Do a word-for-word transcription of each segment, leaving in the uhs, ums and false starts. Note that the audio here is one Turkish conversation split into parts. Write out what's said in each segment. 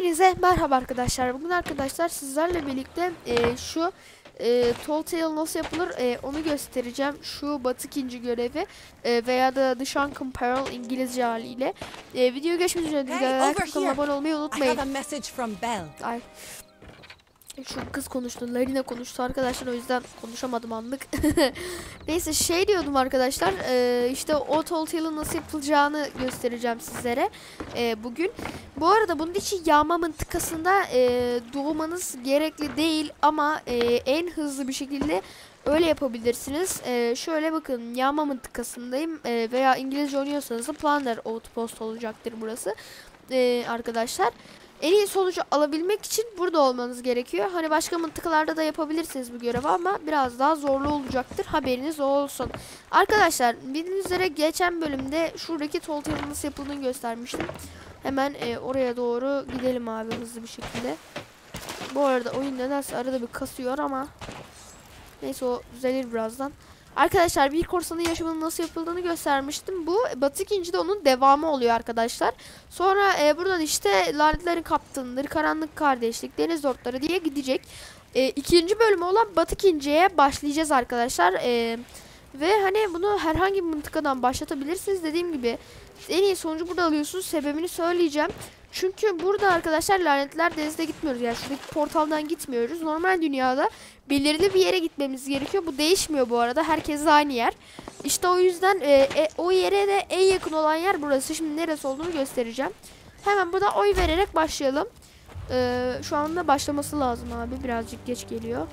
Hepinize merhaba arkadaşlar. Bugün arkadaşlar sizlerle birlikte e, şu e, Tall Tale nasıl yapılır e, onu göstereceğim. Şu Batı ikinci görevi e, veya da The Shrunken Peril İngilizce haliyle. E, videoyu geçmeden önce Hey, kanalıma abone olmayı unutmayın. I have a message from Belle. Ay. Şu kız konuştu, Larina konuştu arkadaşlar, o yüzden konuşamadım anlık. Neyse, şey diyordum arkadaşlar, e, işte o Tall Tale'ın nasıl yapılacağını göstereceğim sizlere e, bugün. Bu arada bunun için yağma mıntıkasında e, doğmanız gerekli değil ama e, en hızlı bir şekilde öyle yapabilirsiniz. E, şöyle bakın, yağma mıntıkasındayım e, veya İngilizce oynuyorsanız da Plunder Outpost olacaktır burası e, arkadaşlar. En iyi sonucu alabilmek için burada olmanız gerekiyor. Hani başka mıntıkalarda da yapabilirsiniz bu görevi ama biraz daha zorlu olacaktır. Haberiniz olsun. Arkadaşlar, bildiğiniz üzere geçen bölümde şuradaki Tall Tale'ın nasıl yapıldığını göstermiştim. Hemen e, oraya doğru gidelim abi, hızlı bir şekilde. Bu arada oyun nedense arada bir kasıyor ama neyse, o düzelir birazdan. Arkadaşlar, bir korsanın yaşamının nasıl yapıldığını göstermiştim. Bu Batı ikincide onun devamı oluyor arkadaşlar. Sonra e, buradan işte lanetlerin kaptanıdır, karanlık kardeşlik, deniz ortları diye gidecek. E, ikinci bölümü olan Batı ikinciye başlayacağız arkadaşlar. E, ve hani bunu herhangi bir mıntıkadan başlatabilirsiniz. Dediğim gibi en iyi sonucu burada alıyorsunuz. Sebebini söyleyeceğim. Çünkü burada arkadaşlar lanetler denizde gitmiyoruz. Yani şuradaki portaldan gitmiyoruz. Normal dünyada belirli bir yere gitmemiz gerekiyor. Bu değişmiyor bu arada. Herkes aynı yer. İşte o yüzden e, e, o yere de en yakın olan yer burası. Şimdi neresi olduğunu göstereceğim. Hemen burada oy vererek başlayalım. E, şu anda başlaması lazım abi. Birazcık geç geliyor.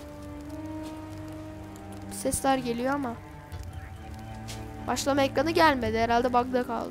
Sesler geliyor ama başlama ekranı gelmedi. Herhalde bug'da kaldı.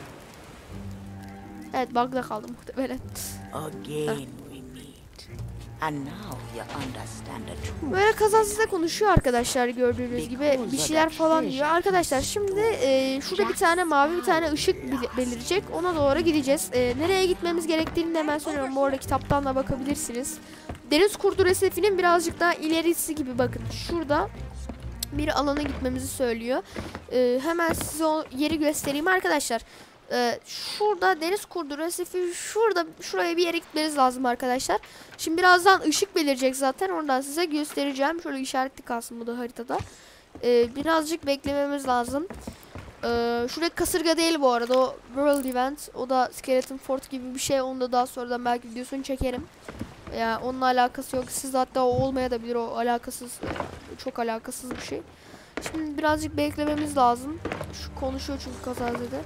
Evet, bug'da kaldı muhtemelen. Again we meet. And now you understand the truth. Böyle kazasızda konuşuyor arkadaşlar, gördüğünüz gibi bir şeyler falan diyor. Arkadaşlar şimdi e, şurada bir tane mavi bir tane ışık belirecek. Ona doğru gideceğiz. E, nereye gitmemiz gerektiğini de hemen söylüyorum. Bu arada kitaptan da bakabilirsiniz. Deniz kurdu resifinin birazcık daha ilerisi gibi, bakın. Şurada bir alana gitmemizi söylüyor. E, hemen size o yeri göstereyim arkadaşlar. Ee, şurada deniz kurdu resifi, şurada şuraya bir yere gitmeniz lazım arkadaşlar. Şimdi birazdan ışık belirecek zaten, oradan size göstereceğim. Şöyle işaretli kalsın bu da haritada. Ee, birazcık beklememiz lazım. Ee, şuradaki kasırga değil bu arada, o World Event, o da Skeleton Fort gibi bir şey. Onu da daha sonradan belki videosunu çekerim. Yani onunla alakası yok. Siz hatta o olmayabilir, o alakasız, çok alakasız bir şey. Şimdi birazcık beklememiz lazım. Şu konuşuyor çünkü kazazede.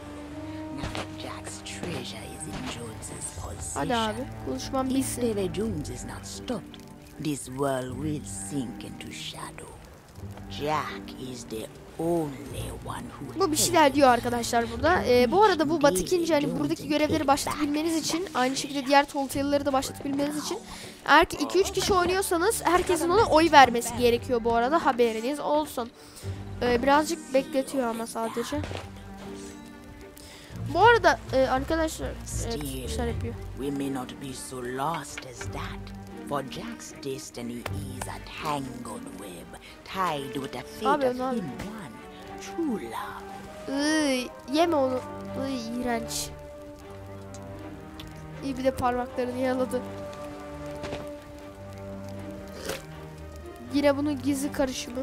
Hadi abi, konuşmam bitsin. If Davy Jones is not stopped, this world will sink into shadow. Jack is the only one who. Bu bir şeyler diyor arkadaşlar burada. Ee, bu arada bu Batı ikinci, hani buradaki görevleri başlatabilmeniz için, aynı şekilde diğer Tall Tale'ları da başlatabilmeniz için, eğer ki iki üç kişi oynuyorsanız herkesin ona oy vermesi gerekiyor bu arada, haberiniz olsun. Ee, birazcık bekletiyor ama sadece. Bu arada e, arkadaşlar, evet, işler yapıyor. We may not be so lost as that, for Jack's destiny is a tangled web tied with the fate of him one true love. Iy, yeme onu. Iy, iğrenç. İyi, bir de parmaklarını yaladı. Yine bunun gizli karışımı.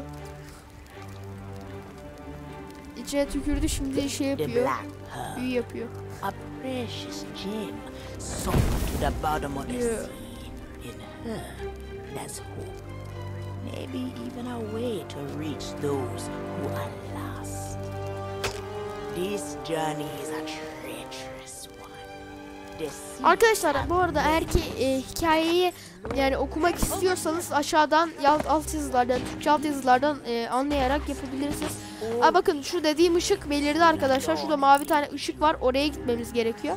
İçine tükürdü, şimdi şey yapıyor. Büyü yapıyor. A precious gem sunk to the bottom of the Yeah. sea. In her, there's hope. Maybe even a way to reach those who are lost. This journey is a treacherous one. The sea Arkadaşlar, bu arada eğer ki e, hikayeyi yani okumak istiyorsanız aşağıdan alt, alt yazılardan, Türkçe alt yazılardan e, anlayarak yapabilirsiniz. Aa, bakın şu dediğim ışık belirdi arkadaşlar. Şurada mavi tane ışık var. Oraya gitmemiz gerekiyor.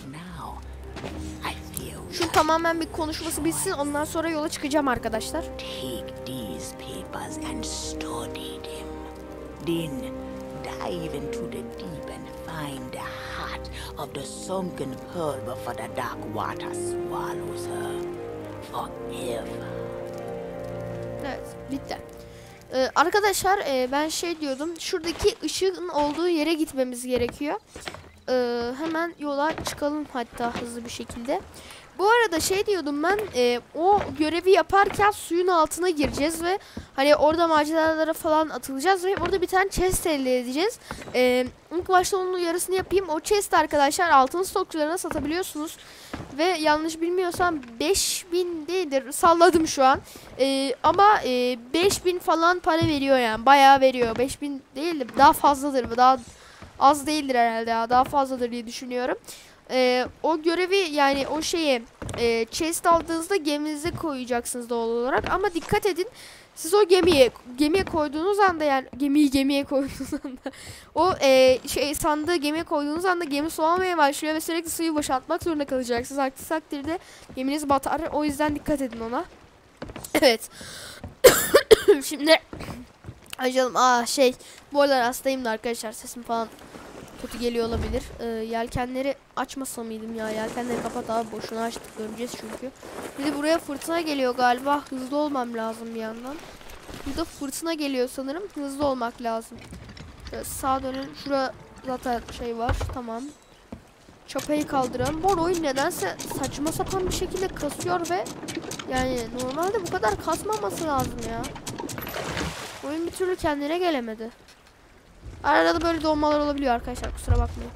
Şu tamamen bir konuşması bitsin. Ondan sonra yola çıkacağım arkadaşlar. Take these papers and study them. Then dive into the deep and find the heart of the sunken pearl before the dark water swallows her forever. Evet, bitti. Ee, arkadaşlar e, ben şey diyordum, şuradaki ışığın olduğu yere gitmemiz gerekiyor. Ee, hemen yola çıkalım hatta hızlı bir şekilde. Bu arada şey diyordum ben, e, o görevi yaparken suyun altına gireceğiz ve hani orada maceralara falan atılacağız ve orada bir tane chest elde edeceğiz. E, ilk başta onun yarısını yapayım. O chest arkadaşlar altın stokçularına satabiliyorsunuz ve yanlış bilmiyorsam beş bin değildir, salladım şu an. E, ama e, beş bin falan para veriyor yani, bayağı veriyor. beş bin değil de daha fazladır, daha az değildir herhalde ya, daha fazladır diye düşünüyorum. Ee, o görevi yani o şeyi e, chest aldığınızda geminize koyacaksınız doğal olarak, ama dikkat edin, siz o gemiye gemiye koyduğunuz anda, yani gemiyi gemiye koyduğunuz anda o e, şey sandığı gemiye koyduğunuz anda gemi soğumaya başlıyor ve sürekli suyu boşaltmak zorunda kalacaksınız. Aksi takdirde geminiz batar, o yüzden dikkat edin ona. Evet. Şimdi açalım. Aa şey, bu aralar hastayım da arkadaşlar, sesim falan kötü geliyor olabilir. Ee, yelkenleri açmasa mıydım ya? Yelkenleri kapat abi, boşuna açtık, öleceğiz çünkü. Bir de buraya fırtına geliyor galiba. Hızlı olmam lazım bir yandan. Burada fırtına geliyor sanırım. Hızlı olmak lazım. Şöyle sağa dönün. Şurada zaten şey var. Tamam. Çapayı kaldıralım. Bu oyun nedense saçma sapan bir şekilde kasıyor ve yani normalde bu kadar kasmaması lazım ya. Oyun bir türlü kendine gelemedi. Arada da böyle donmalar olabiliyor arkadaşlar, kusura bakmayın.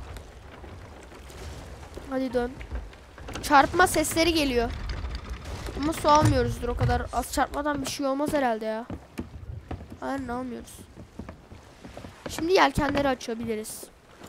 Hadi dön. Çarpma sesleri geliyor. Ama su almıyoruzdur, o kadar az çarpmadan bir şey olmaz herhalde ya. Hayır, ne almıyoruz. Şimdi yelkenleri açabiliriz.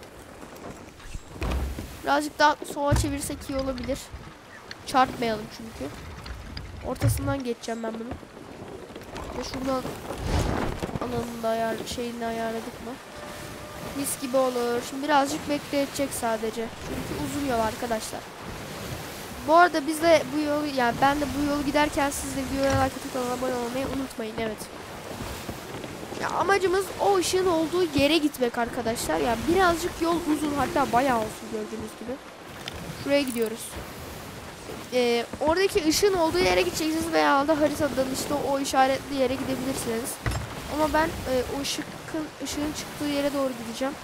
Birazcık daha sola çevirsek iyi olabilir. Çarpmayalım çünkü. Ortasından geçeceğim ben bunu. Ve şuradan alanını da ayar, şeyini ayarladık mı? Mis gibi olur. Şimdi birazcık bekletecek sadece. Çünkü uzun yol arkadaşlar. Bu arada biz de bu yolu, yani ben de bu yolu giderken siz de videoya like atıp abone olmayı unutmayın. Evet. Ya amacımız o ışığın olduğu yere gitmek arkadaşlar. Ya yani birazcık yol uzun, hatta bayağı uzun gördüğünüz gibi. Şuraya gidiyoruz. Ee, oradaki ışığın olduğu yere gideceksiniz veya da haritadan işte o işaretli yere gidebilirsiniz. Ama ben e, o ışık ışığın çıktığı yere doğru gideceğim.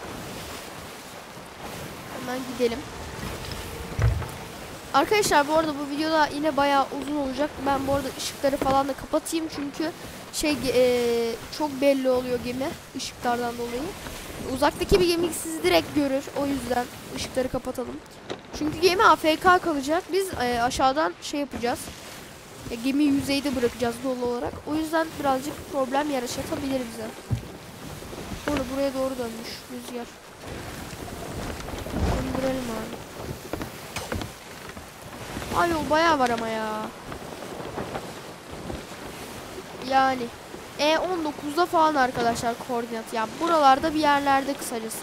Hemen gidelim. Arkadaşlar bu arada bu videoda yine bayağı uzun olacak. Ben bu arada ışıkları falan da kapatayım çünkü şey e, çok belli oluyor gemi ışıklardan dolayı. Uzaktaki bir gemi sizi direkt görür. O yüzden ışıkları kapatalım. Çünkü gemi A F K kalacak. Biz e, aşağıdan şey yapacağız. E, gemiyi yüzeyde bırakacağız dolu olarak. O yüzden birazcık problem yaşatabilir bize. Burada buraya doğru dönmüş rüzgar. Döndürelim abi. Ay yol bayağı var ama ya. Yani E on dokuzda falan arkadaşlar koordinat. Ya yani buralarda bir yerlerde kısacası.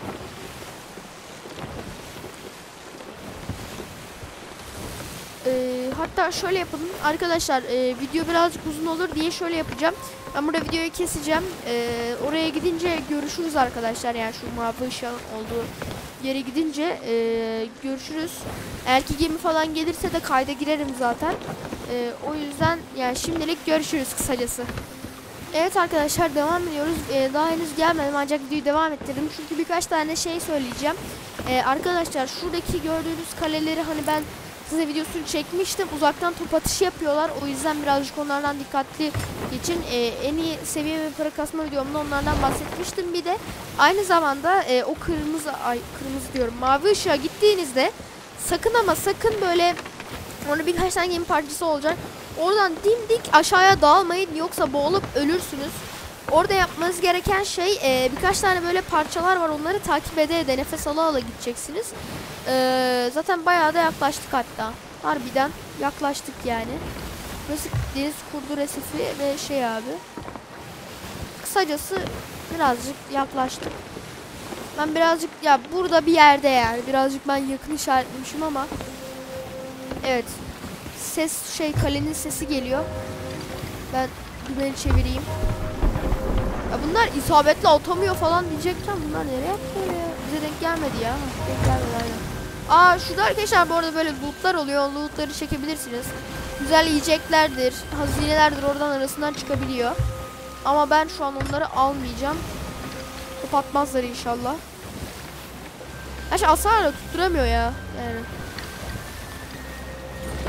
Ee, hatta şöyle yapalım arkadaşlar, e, video birazcık uzun olur diye şöyle yapacağım. Ben burada videoyu keseceğim. Ee, oraya gidince görüşürüz arkadaşlar. Yani şu mavi ışığın olduğu yere gidince e, görüşürüz. Eğer ki gemi falan gelirse de kayda girerim zaten. E, o yüzden yani şimdilik görüşürüz kısacası. Evet arkadaşlar, devam ediyoruz. Ee, daha henüz gelmedim ancak videoyu devam ettirdim. Çünkü birkaç tane şey söyleyeceğim. Ee, arkadaşlar şuradaki gördüğünüz kaleleri hani ben size videosunu çekmiştim. Uzaktan top atışı yapıyorlar. O yüzden birazcık onlardan dikkatli geçin. Ee, en iyi seviye ve para kasma videomda onlardan bahsetmiştim. Bir de aynı zamanda e, o kırmızı, ay kırmızı diyorum, mavi ışığa gittiğinizde sakın ama sakın böyle orada birkaç tane gemi parçası olacak. Oradan dimdik aşağıya dağılmayın, yoksa boğulup ölürsünüz. Orada yapmanız gereken şey e, birkaç tane böyle parçalar var, onları takip ede ede nefes ala ala gideceksiniz. E, zaten bayağı da yaklaştık hatta. Harbiden yaklaştık yani. Burası deniz kurdu resifi ve şey abi. Kısacası birazcık yaklaştık. Ben birazcık ya burada bir yerde yani. Birazcık ben yakın işaretlemişim ama. Evet. Ses şey kalenin sesi geliyor. Ben dümeni çevireyim. Ya bunlar isabetle atamıyor falan diyecekken bunlar nereye atıyor ya? Bize denk gelmedi ya. Denk gelmedi aynen. Aa şurada arkadaşlar bu arada böyle lootlar oluyor. Lootları çekebilirsiniz. Güzel yiyeceklerdir, hazinelerdir, oradan arasından çıkabiliyor. Ama ben şu an onları almayacağım. Kapatmazlar inşallah. Gerçi asarla tutturamıyor ya. Yani.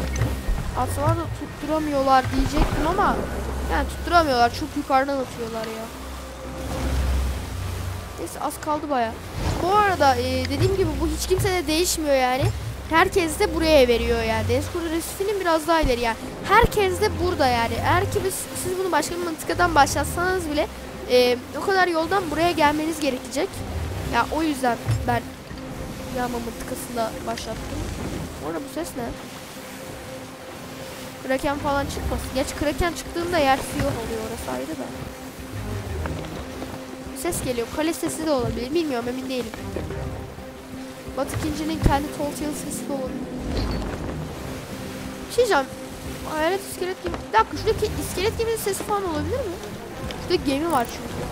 Atsalar da tutturamıyorlar diyecektim ama yani tutturamıyorlar. Çok yukarıdan atıyorlar ya. Neyse az kaldı baya. Bu arada e, dediğim gibi bu hiç kimse de değişmiyor yani. Herkes de buraya veriyor yani. Deniz kuru resifinin biraz daha ileri yani. Herkes de burada yani. Eğer ki biz, siz bunu başka bir mıntıkadan başlatsanız bile e, o kadar yoldan buraya gelmeniz gerekecek. Ya o yüzden ben yağma mıntıkasında başlattım. Orada bu ses ne? Kraken falan çıkmasın. Gerçi Kraken çıktığında yer siyah oluyor, orası ayrı da. Ses geliyor. Kale sesi de olabilir. Bilmiyorum, emin değilim. Batık İnci'nin kendi Toltale sesi de olabilir. Bir şey diyeceğim. Hayalet iskelet gibi. Bir dakika, şuradaki iskelet geminin sesi falan olabilir mi? Şurada gemi var çünkü.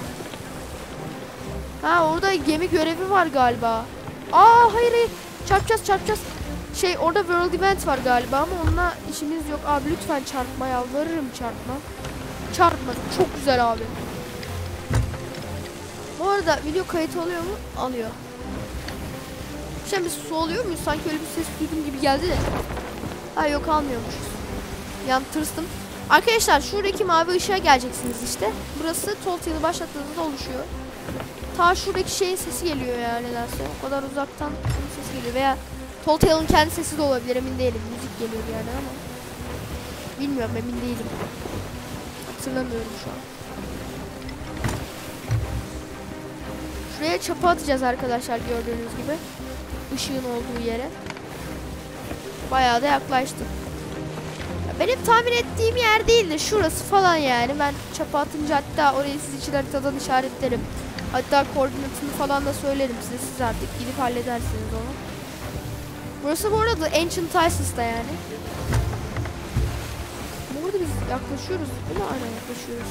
Ha, orada gemi görevi var galiba. Aa hayır hayır. Çarpacağız çarpacağız. Şey, orada World Event var galiba ama onunla işimiz yok. Abi lütfen çarpma, yalvarırım çarpma. Çarpma. Çok güzel abi. Bu arada video kayıt oluyor mu? Alıyor. Şimdi biz su alıyor muyuz? Sanki öyle bir ses duydum gibi geldi de. Ha yok, almıyormuşuz. Yani tırstım. Arkadaşlar şuradaki mavi ışığa geleceksiniz işte. Burası Toltale'ı başlattığınızda oluşuyor. Ta şuradaki şeyin sesi geliyor yani nedense. O kadar uzaktan onun sesi geliyor. Veya Toltale'ın kendi sesi de olabilir, emin değilim. Müzik geliyor yani ama. Bilmiyorum, emin değilim. Hatırlamıyorum şu an. Şuraya çapa atacağız arkadaşlar, gördüğünüz gibi. Işığın olduğu yere. Bayağı da yaklaştık. Benim tahmin ettiğim yer değildi. Şurası falan yani. Ben çapa atınca hatta orayı siz için haritadan işaretlerim. Hatta koordinatını falan da söylerim size. Siz artık gidip halledersiniz onu. Burası bu arada Ancient Islands'da yani. Bu arada biz yaklaşıyoruz değil mi? Aynen yaklaşıyoruz.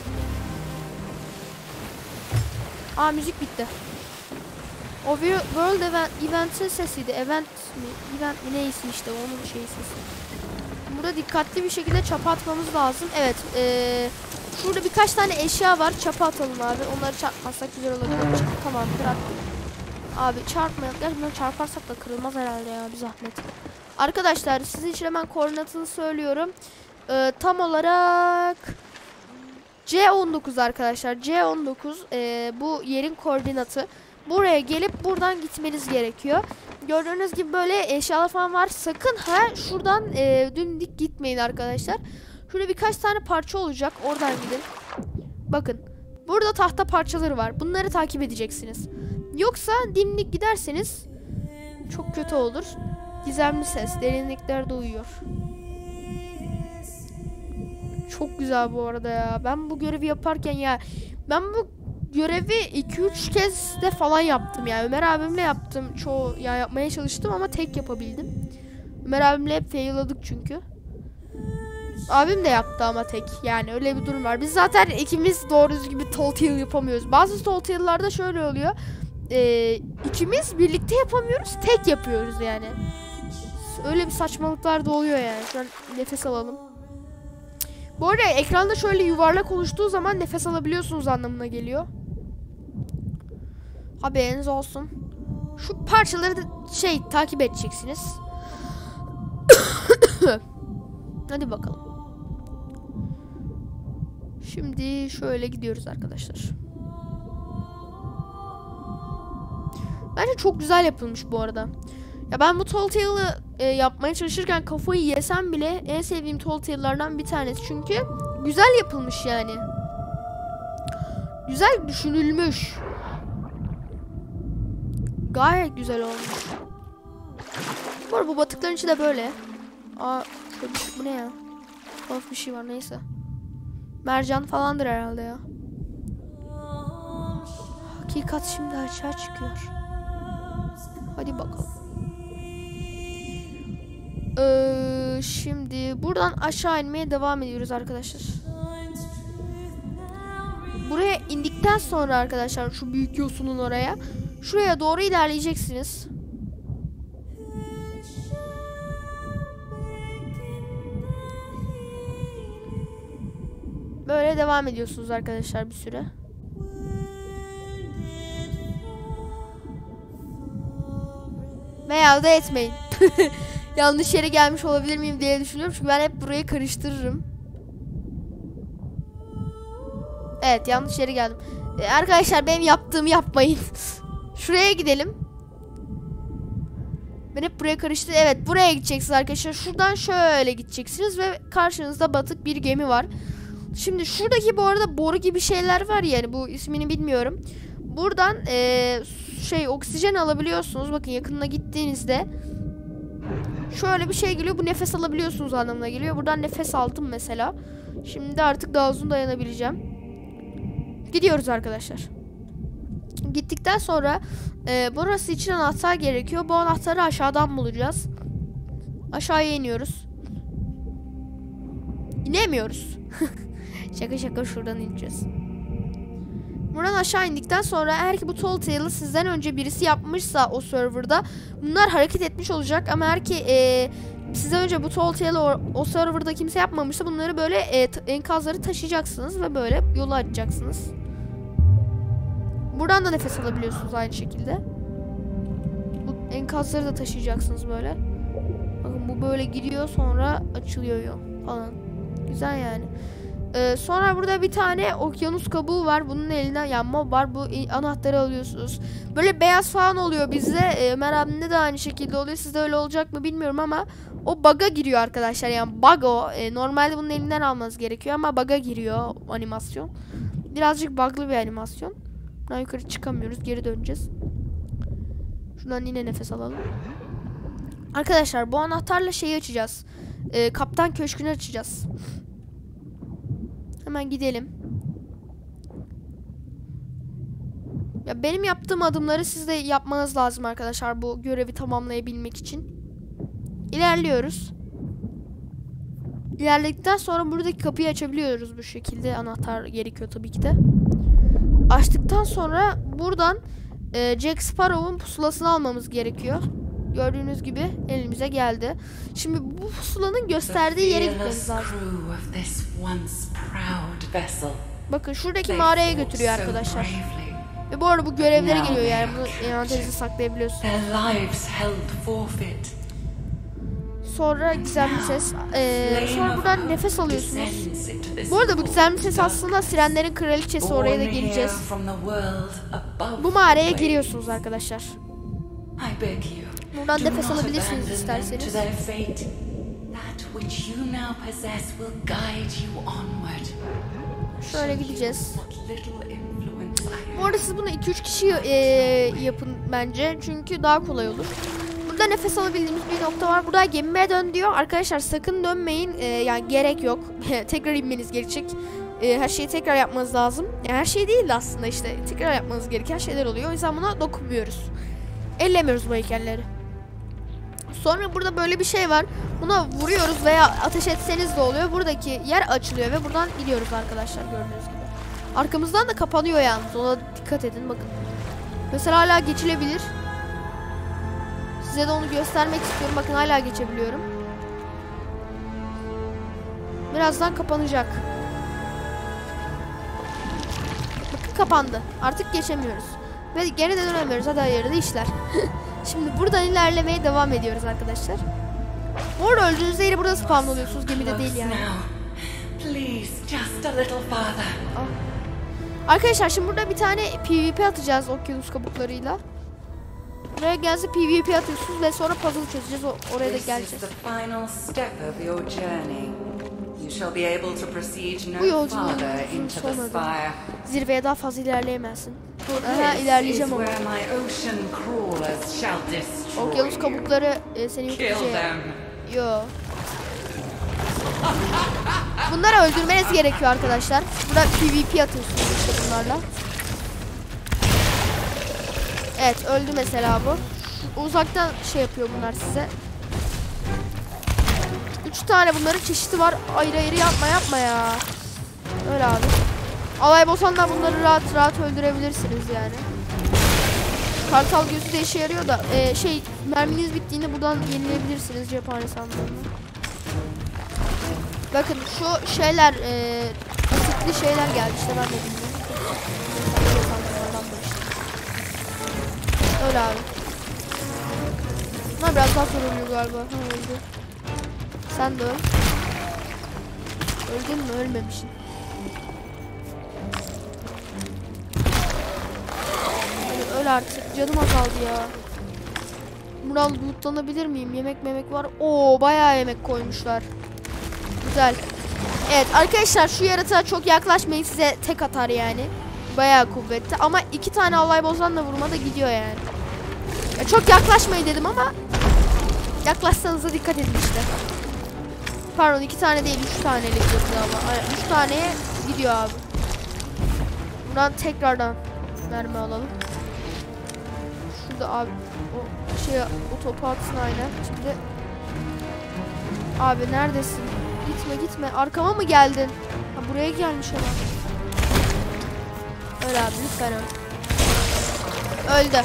Aa, müzik bitti. O World Event, Event'in sesiydi. Event mi? Event mi? Neyse işte onun şey sesi. Burada dikkatli bir şekilde çapa atmamız lazım. Evet. Ee, şurada birkaç tane eşya var. Çapa atalım abi. Onları çarpmazsak güzel olabilir. Tamamdır, attım. Abi çarpmayalım. Gerçekten çarparsak da kırılmaz herhalde ya, bir zahmet. Arkadaşlar sizin için hemen koordinatını söylüyorum. Ee, tam olarak C on dokuz arkadaşlar. C on dokuz e, bu yerin koordinatı. Buraya gelip buradan gitmeniz gerekiyor. Gördüğünüz gibi böyle eşyalar falan var. Sakın ha şuradan e, dümdük gitmeyin arkadaşlar. Şurada birkaç tane parça olacak. Oradan gidin. Bakın. Burada tahta parçaları var. Bunları takip edeceksiniz. Yoksa dimdik giderseniz çok kötü olur. Gizemli ses. Derinliklerde uyuyor. Çok güzel bu arada ya. Ben bu görevi yaparken ya ben bu görevi iki üç kez de falan yaptım yani. Ömer abimle yaptım. Çoğu ya yapmaya çalıştım ama tek yapabildim. Ömer abimle hep fail'ladık çünkü. Abim de yaptı ama tek. Yani öyle bir durum var. Biz zaten ikimiz doğru düzgün Toltale yapamıyoruz. Bazı Toltale'larda şöyle oluyor. Ee, ikimiz birlikte yapamıyoruz. Tek yapıyoruz yani. Öyle bir saçmalıklar da oluyor yani. Şu an nefes alalım. Bu arada ekranda şöyle yuvarlak oluştuğu zaman nefes alabiliyorsunuz anlamına geliyor. Haberiniz olsun. Şu parçaları da şey takip edeceksiniz. Hadi bakalım. Şimdi şöyle gidiyoruz arkadaşlar. Bence çok güzel yapılmış bu arada. Ya ben bu Toltale'ı e, yapmaya çalışırken kafayı yesem bile en sevdiğim Toltale'lardan bir tanesi. Çünkü güzel yapılmış yani. Güzel düşünülmüş. Gayet güzel olmuş. Bu arada bu batıkların içi de böyle. Aa, bu ne ya? Tuhaf bir şey var, neyse. Mercan falandır herhalde ya. Hakikat şimdi açığa çıkıyor. Hadi bakalım. Ee, şimdi buradan aşağı inmeye devam ediyoruz arkadaşlar. Buraya indikten sonra arkadaşlar şu büyük yosunun oraya, şuraya doğru ilerleyeceksiniz. Böyle devam ediyorsunuz arkadaşlar bir süre. Veya da etmeyin. Yanlış yere gelmiş olabilir miyim diye düşünüyorum. Çünkü ben hep burayı karıştırırım. Evet, yanlış yere geldim. Ee, arkadaşlar benim yaptığımı yapmayın. Şuraya gidelim. Ben hep buraya karıştı. Evet, buraya gideceksiniz arkadaşlar. Şuradan şöyle gideceksiniz ve karşınızda batık bir gemi var. Şimdi şuradaki bu arada boru gibi şeyler var yani, bu ismini bilmiyorum. Buradan ee, şey oksijen alabiliyorsunuz. Bakın yakınına gittiğinizde şöyle bir şey geliyor. Bu nefes alabiliyorsunuz anlamına geliyor. Buradan nefes aldım mesela. Şimdi artık daha uzun dayanabileceğim. Gidiyoruz arkadaşlar. Gittikten sonra e, burası için anahtar gerekiyor. Bu anahtarı aşağıdan bulacağız. Aşağıya iniyoruz. İnemiyoruz. Şaka şaka şuradan ineceğiz. Buradan aşağı indikten sonra eğer ki bu Tall Tale'ı sizden önce birisi yapmışsa o serverda bunlar hareket etmiş olacak. Ama eğer ki e, sizden önce bu Tall Tale'ı o, o serverda kimse yapmamışsa bunları böyle e, enkazları taşıyacaksınız ve böyle yolu açacaksınız. Buradan da nefes alabiliyorsunuz aynı şekilde. Bu enkazları da taşıyacaksınız böyle. Bakın bu böyle gidiyor, sonra açılıyor yol falan. Güzel yani. Ee, sonra burada bir tane okyanus kabuğu var. Bunun elinden yani mob var. Bu anahtarı alıyorsunuz. Böyle beyaz falan oluyor bizde. Ee, Ömer abimde de aynı şekilde oluyor. Sizde öyle olacak mı bilmiyorum ama o bug'a giriyor arkadaşlar. Yani bug o. Ee, normalde bunun elinden almanız gerekiyor ama bug'a giriyor animasyon. Birazcık bug'lı bir animasyon. Buradan yukarı çıkamıyoruz. Geri döneceğiz. Şuradan yine nefes alalım. Arkadaşlar bu anahtarla şeyi açacağız. Ee, Kaptan Köşkü'nü açacağız. Hemen gidelim. Ya benim yaptığım adımları siz de yapmanız lazım arkadaşlar bu görevi tamamlayabilmek için. İlerliyoruz. İlerledikten sonra buradaki kapıyı açabiliyoruz bu şekilde. Anahtar gerekiyor tabii ki de. Açtıktan sonra buradan e, Jack Sparrow'un pusulasını almamız gerekiyor. Gördüğünüz gibi elimize geldi. Şimdi bu pusulanın gösterdiği yere gitmemiz lazım. Bakın şuradaki mağaraya götürüyor arkadaşlar. Ve bu arada bu görevlere geliyor yani, bunu envanterinize saklayabiliyorsunuz. Sonra gizemli ses. Ee, sonra buradan nefes alıyorsunuz. Bu arada bu gizemli ses aslında Sirenlerin Kraliçesi, oraya da gireceğiz. Bu mağaraya giriyorsunuz arkadaşlar. Buradan nefes alabilirsiniz isterseniz. Şöyle gideceğiz. Bu arada siz bunu iki üç kişi e, yapın bence. Çünkü daha kolay olur. Burada nefes alabildiğimiz bir nokta var. Burada gemime dön diyor. Arkadaşlar sakın dönmeyin. E, yani gerek yok. Tekrar inmeniz gerekecek. E, her şeyi tekrar yapmanız lazım. Yani her şey değil de aslında işte. Tekrar yapmanız gereken şeyler oluyor. O yüzden buna dokunmuyoruz. Ellemiyoruz bu heykelleri. Sonra burada böyle bir şey var. Buna vuruyoruz veya ateş etseniz de oluyor. Buradaki yer açılıyor ve buradan gidiyoruz arkadaşlar gördüğünüz gibi. Arkamızdan da kapanıyor yalnız. Ona dikkat edin bakın. Mesela hala geçilebilir. Size de onu göstermek istiyorum. Bakın hala geçebiliyorum. Birazdan kapanacak. Bakın kapandı. Artık geçemiyoruz. Ve geri de dönemiyoruz. Hadi hayırlı işler. Şimdi buradan ilerlemeye devam ediyoruz arkadaşlar. Bu arada öldüğünüzde yine burada spawn oluyorsunuz. Gemide değil yani. Ah. Arkadaşlar şimdi burada bir tane PvP atacağız okyanus kabuklarıyla. Buraya gelse PvP atıyorsunuz ve sonra puzzle çözeceğiz. O oraya da geleceğiz. Bu yolculuğun sonradır. Zirveye daha fazla ilerleyemezsin. Aha, ilerleyeceğim ama. Okyanus kabukları e, seni yok edecek. Yo. Bunları öldürmeniz gerekiyor arkadaşlar. Burada PvP atıyorsunuz işte bunlarla. Evet öldü mesela bu. Uzaktan şey yapıyor bunlar size. Üç tane bunların çeşidi var. Ayrı ayrı yapma yapma ya. Öyle abi. Alay bosanla bunları rahat rahat öldürebilirsiniz yani. Kartal gözü de işe yarıyor da e, şey merminiz bittiğinde buradan yenilebilirsiniz cephane sandığını. Bakın şu şeyler e, asitli şeyler geldi işte, ben de bilmiyorum. Öyle abi. Bunlar biraz daha zor oluyor galiba. Ha, öldü. Sen de öl. Öldün mü? Ölmemişsin. Hadi öl artık. Canım azaldı ya. Mural lootlanabilir miyim? Yemek memek var. Oo, bayağı yemek koymuşlar. Güzel. Evet arkadaşlar, şu yaratığa çok yaklaşmayın, size tek atar yani. Bayağı kuvvetli ama iki tane alay bozanla vurma da gidiyor yani. Ya çok yaklaşmayın dedim ama yaklaşsanız da dikkat edin işte. Pardon, iki tane değil, üç tanelik yapıyor ama. Yani üç taneye gidiyor abi. Buradan tekrardan mermi alalım. Şurada abi o şey, o topu atsın aynen. Şimdi abi neredesin? Gitme gitme. Arkama mı geldin? Ha, buraya gelmiş adam. Öl abi lütfen öl. Öldü.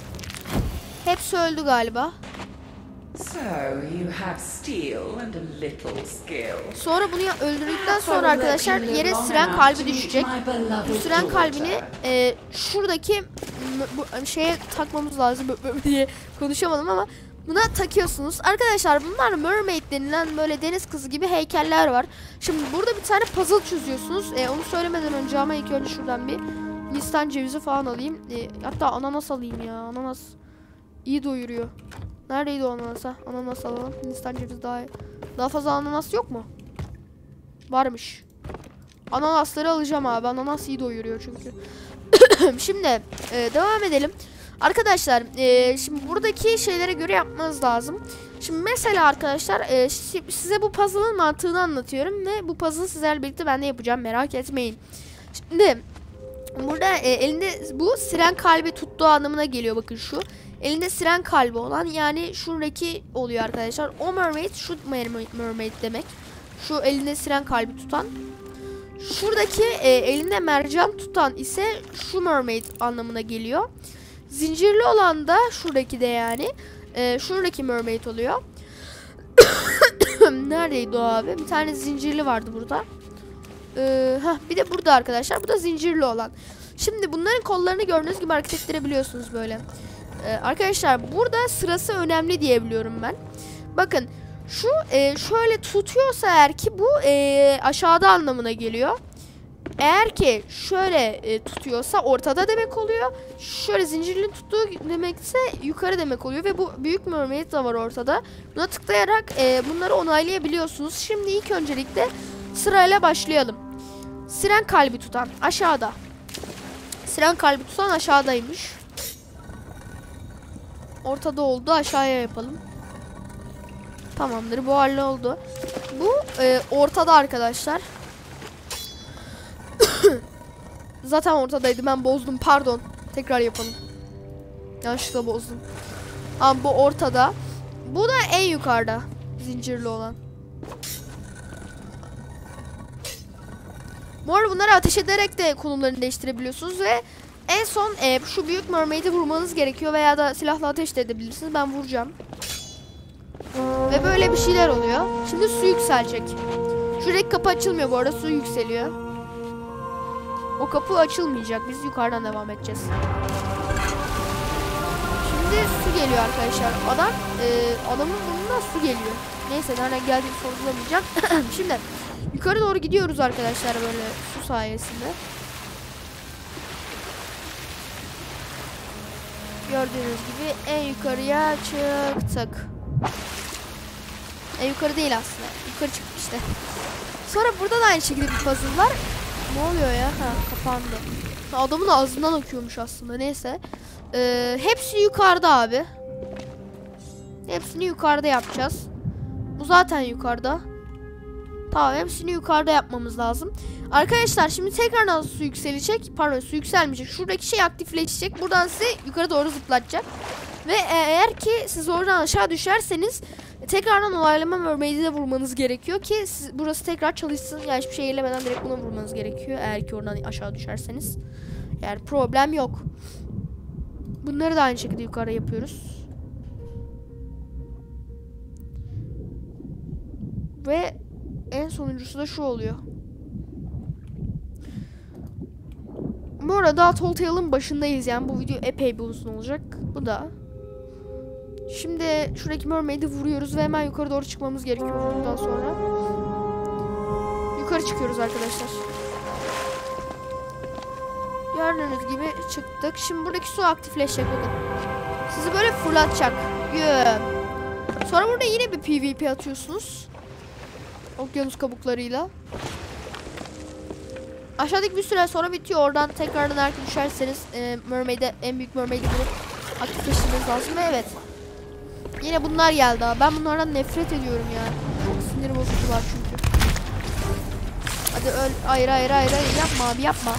Hepsi öldü galiba. So you have steel and a little skill. Sonra bunu öldürdükten sonra arkadaşlar yere siren kalbi düşecek. Bu siren kalbini e, şuradaki bu şeye takmamız lazım diye konuşamadım ama buna takıyorsunuz. Arkadaşlar bunlar mermaid denilen böyle deniz kızı gibi heykeller var. Şimdi burada bir tane puzzle çözüyorsunuz. E, onu söylemeden önce ama ilk önce şuradan bir Hindistan cevizi falan alayım. E, hatta ananas alayım ya. Ananas iyi doyuruyor. Neredeydi o ananas? Ananas alalım. Hindistan cevizi daha iyi. Daha fazla ananas yok mu? Varmış. Ananasları alacağım abi. Ananas iyi doyuruyor çünkü. Şimdi e, devam edelim. Arkadaşlar e, şimdi buradaki şeylere göre yapmanız lazım. Şimdi mesela arkadaşlar e, size bu puzzle'ın mantığını anlatıyorum ve bu puzzle'ı sizlerle birlikte ben de yapacağım, merak etmeyin. Şimdi burada e, elinde bu siren kalbi tuttuğu anlamına geliyor, bakın şu. Elinde siren kalbi olan, yani şuradaki oluyor arkadaşlar. O mermaid, şu mermaid demek. Şu elinde siren kalbi tutan. Şuradaki e, elinde mercan tutan ise şu mermaid anlamına geliyor. Zincirli olan da şuradaki de yani. E, şuradaki mermaid oluyor. Neredeydi o abi? Bir tane zincirli vardı burada. E, heh, bir de burada arkadaşlar. Bu da zincirli olan. Şimdi bunların kollarını gördüğünüz gibi hareket ettirebiliyorsunuz böyle. Ee, arkadaşlar burada sırası önemli diyebiliyorum ben. Bakın şu e, şöyle tutuyorsa eğer ki bu e, aşağıda anlamına geliyor. Eğer ki şöyle e, tutuyorsa ortada demek oluyor. Şöyle zincirli tuttuğu demekse yukarı demek oluyor ve bu büyük mermaid de var ortada. Buna tıklayarak e, bunları onaylayabiliyorsunuz. Şimdi ilk öncelikle sırayla başlayalım. Siren kalbi tutan aşağıda. Siren kalbi tutan aşağıdaymış. Ortada oldu, aşağıya yapalım. Tamamdır, bu halle oldu. Bu e, ortada arkadaşlar. Zaten ortadaydı, ben bozdum, pardon. Tekrar yapalım. Yanlışlıkla bozdum. Ama bu ortada. Bu da en yukarıda, zincirli olan. Bu arada bunları ateş ederek de konumlarını değiştirebiliyorsunuz ve en son e, şu büyük mermaid'i vurmanız gerekiyor veya da silahla ateş de edebilirsiniz. Ben vuracağım. Ve böyle bir şeyler oluyor. Şimdi su yükselecek. Şuradaki kapı açılmıyor bu arada, su yükseliyor. O kapı açılmayacak. Biz yukarıdan devam edeceğiz. Şimdi su geliyor arkadaşlar. Adam, e, adamın burnundan su geliyor. Neyse, nereden geldiğini sorgulamayacağım. Şimdi yukarı doğru gidiyoruz arkadaşlar böyle su sayesinde. Gördüğünüz gibi en yukarıya çıktık. En yukarı değil aslında. Yukarı çıktık işte. Sonra burada da aynı şekilde bir puzzle var. Ne oluyor ya? Ha, kapandı. Adamın ağzından akıyormuş aslında. Neyse. Ee, hepsi yukarıda abi. Hepsini yukarıda yapacağız. Bu zaten yukarıda. Tamam, hepsini yukarıda yapmamız lazım. Arkadaşlar şimdi tekrardan su yükselecek. Pardon, su yükselmeyecek. Şuradaki şey aktifleşecek. Buradan size yukarı doğru zıplatacak. Ve eğer ki siz oradan aşağı düşerseniz tekrardan onaylama mermaid'i de vurmanız gerekiyor ki siz, burası tekrar çalışsın. Yani hiçbir şey elemeden direkt buna vurmanız gerekiyor. Eğer ki oradan aşağı düşerseniz. Yani problem yok. Bunları da aynı şekilde yukarı yapıyoruz. Ve en sonuncusu da şu oluyor. Bu arada Tall Tale'ın başındayız, yani bu video epey bir uzun olacak. Bu da Şimdi şuradaki mermaid'i vuruyoruz ve hemen yukarı doğru çıkmamız gerekiyor bundan sonra. Yukarı çıkıyoruz arkadaşlar. Gördüğünüz gibi çıktık. Şimdi buradaki su aktifleşecek bakın. Sizi böyle fırlatacak. Yeah. Sonra burada yine bir PvP atıyorsunuz. Okyanus kabuklarıyla. Aşağıdaki bir süre sonra bitiyor. Oradan tekrardan eğer düşerseniz e, Mermaid'e, en büyük Mermaid'i bulup aktifleştirmeniz lazım. Ve evet. Yine bunlar geldi abi. Ben bunlardan nefret ediyorum ya. Çok sinir bozucular çünkü. Hadi öl. Hayır hayır hayır hayır. Yapma abi yapma.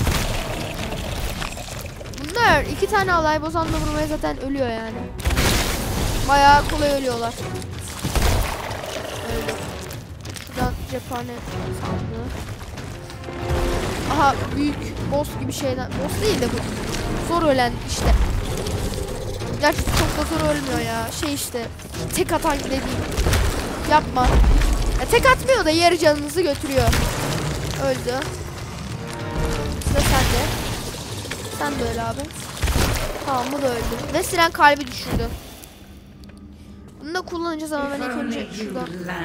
Bunlar iki tane alay bozanla vurmaya zaten ölüyor yani. Bayağı kolay ölüyorlar. Öyle. Şuradan cephane sandığı. Aha büyük boss gibi şeyler. Boss değil de bu. Zor ölen işte. Gerçi çok da zor ölmüyor ya. Şey işte. Tek atan dediğim. Yapma. Ya tek atmıyor da yarı canınızı götürüyor. Öldü. Sıra sende. Sen de öyle abi. Tamam bu da öldü. Ve siren kalbi düşürdü. Bunu da kullanacağız ama ben ilk önce şuradan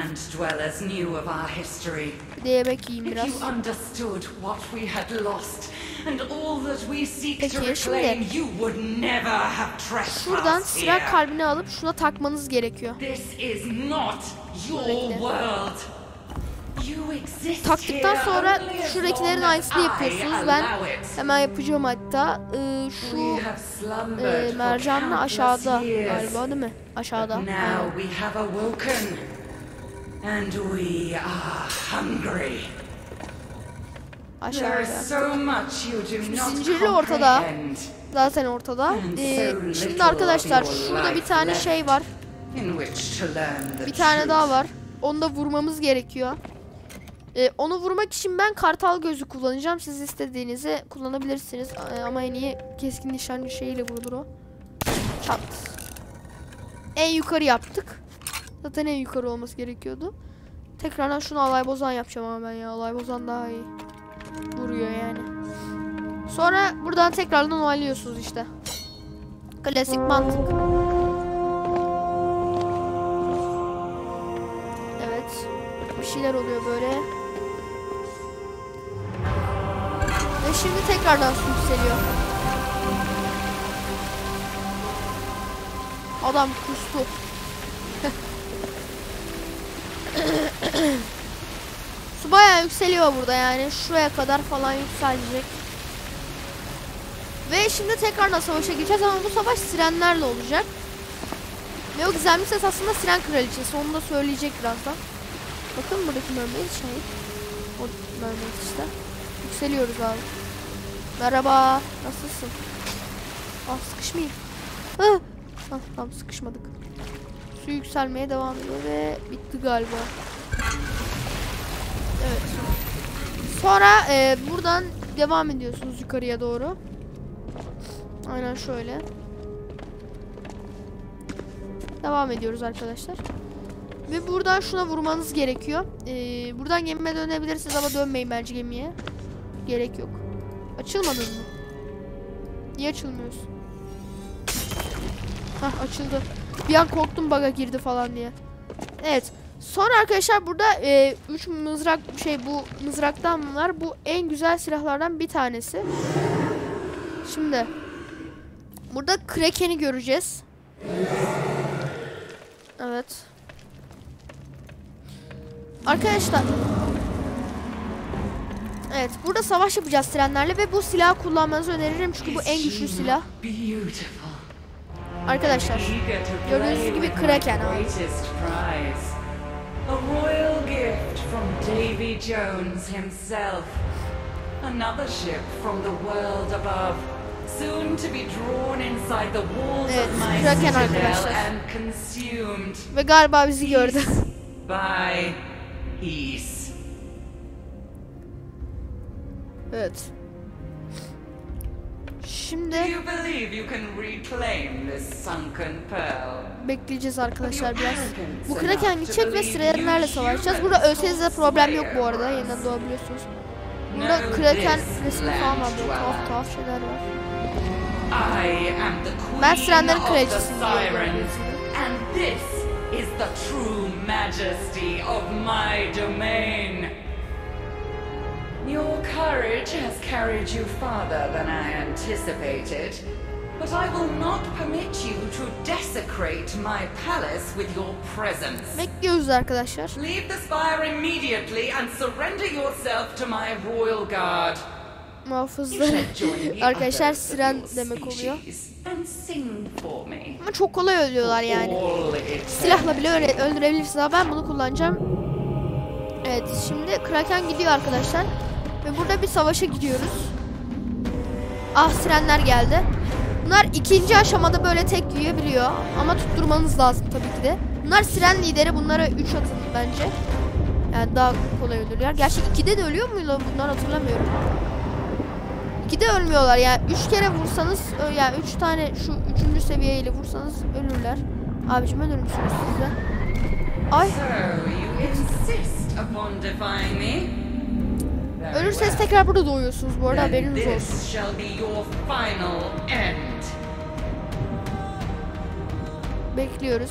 bir de yemek yiyeyim biraz. Peki şimdi şuradan siren kalbini alıp şuna takmanız gerekiyor. Taktıktan sonra şuradakilerin aynısını yapıyorsunuz. Ben hemen yapacağım hatta. Ee, şu e, mercanla aşağıda galiba değil mi? Aşağıda. Aşağıda. Zincirli ortada. Zaten ortada. Ee, şimdi arkadaşlar şurada bir tane şey var. Bir tane daha var. Onu da vurmamız gerekiyor. Ee, onu vurmak için ben kartal gözü kullanacağım. Siz istediğinizi kullanabilirsiniz. Ee, ama en iyi keskin nişancı şeyiyle vurulur o. Çat. En yukarı yaptık. Zaten en yukarı olması gerekiyordu. Tekrardan şunu alay bozan yapacağım ama ben ya. Alay bozan daha iyi vuruyor yani. Sonra buradan tekrardan onaylıyorsunuz işte. Klasik mantık. Evet. Bir şeyler oluyor böyle. Ve şimdi tekrardan su yükseliyor. Adam kustu. Su bayağı yükseliyor burada yani. Şuraya kadar falan yükselecek. Ve şimdi tekrardan savaşa gireceğiz ama bu savaş sirenlerle olacak. Ve o gizemli ses aslında siren kraliçesi. Onu da söyleyecek birazdan. Bakın buradaki mermaid şey. O mermaid işte. Yükseliyoruz abi. Merhaba. Nasılsın? Ah sıkışmayayım. Ah. Ah, tamam sıkışmadık. Su yükselmeye devam ediyor ve bitti galiba. Evet. Sonra e, buradan devam ediyorsunuz yukarıya doğru. Aynen şöyle. Devam ediyoruz arkadaşlar. Ve buradan şuna vurmanız gerekiyor. Ee, buradan gemime dönebilirsiniz ama dönmeyin bence gemiye. Gerek yok. Açılmadın mı? Niye açılmıyorsun? Hah açıldı. Bir an korktum bug'a girdi falan diye. Evet. Sonra arkadaşlar burada e, üç mızrak şey bu mızraktan var. Bu en güzel silahlardan bir tanesi. Şimdi burada Kraken'i göreceğiz. Evet. Arkadaşlar. Evet, burada savaş yapacağız sirenlerle ve bu silahı kullanmanızı öneririm çünkü bu en güçlü silah. Arkadaşlar, gördüğünüz gibi Kraken abi. A royal gift from Davy Jones himself. Another ship from the world above, soon to be drawn inside the walls Evet, of my Kraken citadel arkadaşlar. and consumed. Ve galiba bizi gördü. By peace. Evet. Şimdi Do you believe you can reclaim this sunken pearl? bekleyeceğiz arkadaşlar biraz. Bu Kraken gidecek ve sirenlerle savaşacağız. Burada ölseniz de problem yok bu arada. Yeniden doğabiliyorsunuz. Burada Kraken resmi falan var. Böyle tuhaf tuhaf şeyler var. Ben sirenlerin kraliçesiyim diyor. This is the true majesty of my domain. Your courage has carried you farther than I anticipated, but I will not permit you to desecrate my palace with your presence. Bekliyoruz arkadaşlar. Leave the spire immediately and surrender yourself to my royal guard. Muhafızlar. Arkadaşlar siren demek oluyor. Ama çok kolay ölüyorlar yani. Silahla bile öyle öldürebilirsiniz. Ama ben bunu kullanacağım. Evet, şimdi Kraken gidiyor arkadaşlar. Ve burada bir savaşa gidiyoruz. Ah, sirenler geldi. Bunlar ikinci aşamada böyle tek yiyebiliyor. Ama tutturmanız lazım tabii ki de. Bunlar siren lideri. Bunlara üç atın bence. Yani daha kolay ölürler. Gerçi ikide de ölüyor muydu bunlar, hatırlamıyorum. ikide ölmüyorlar yani. üç kere vursanız, yani üç tane şu üçüncü seviyeyle vursanız ölürler. Abicim ölür müsünüz siz de? Ay. Ölürseniz tekrar burada doğuyorsunuz bu arada, haberiniz olsun. Bekliyoruz.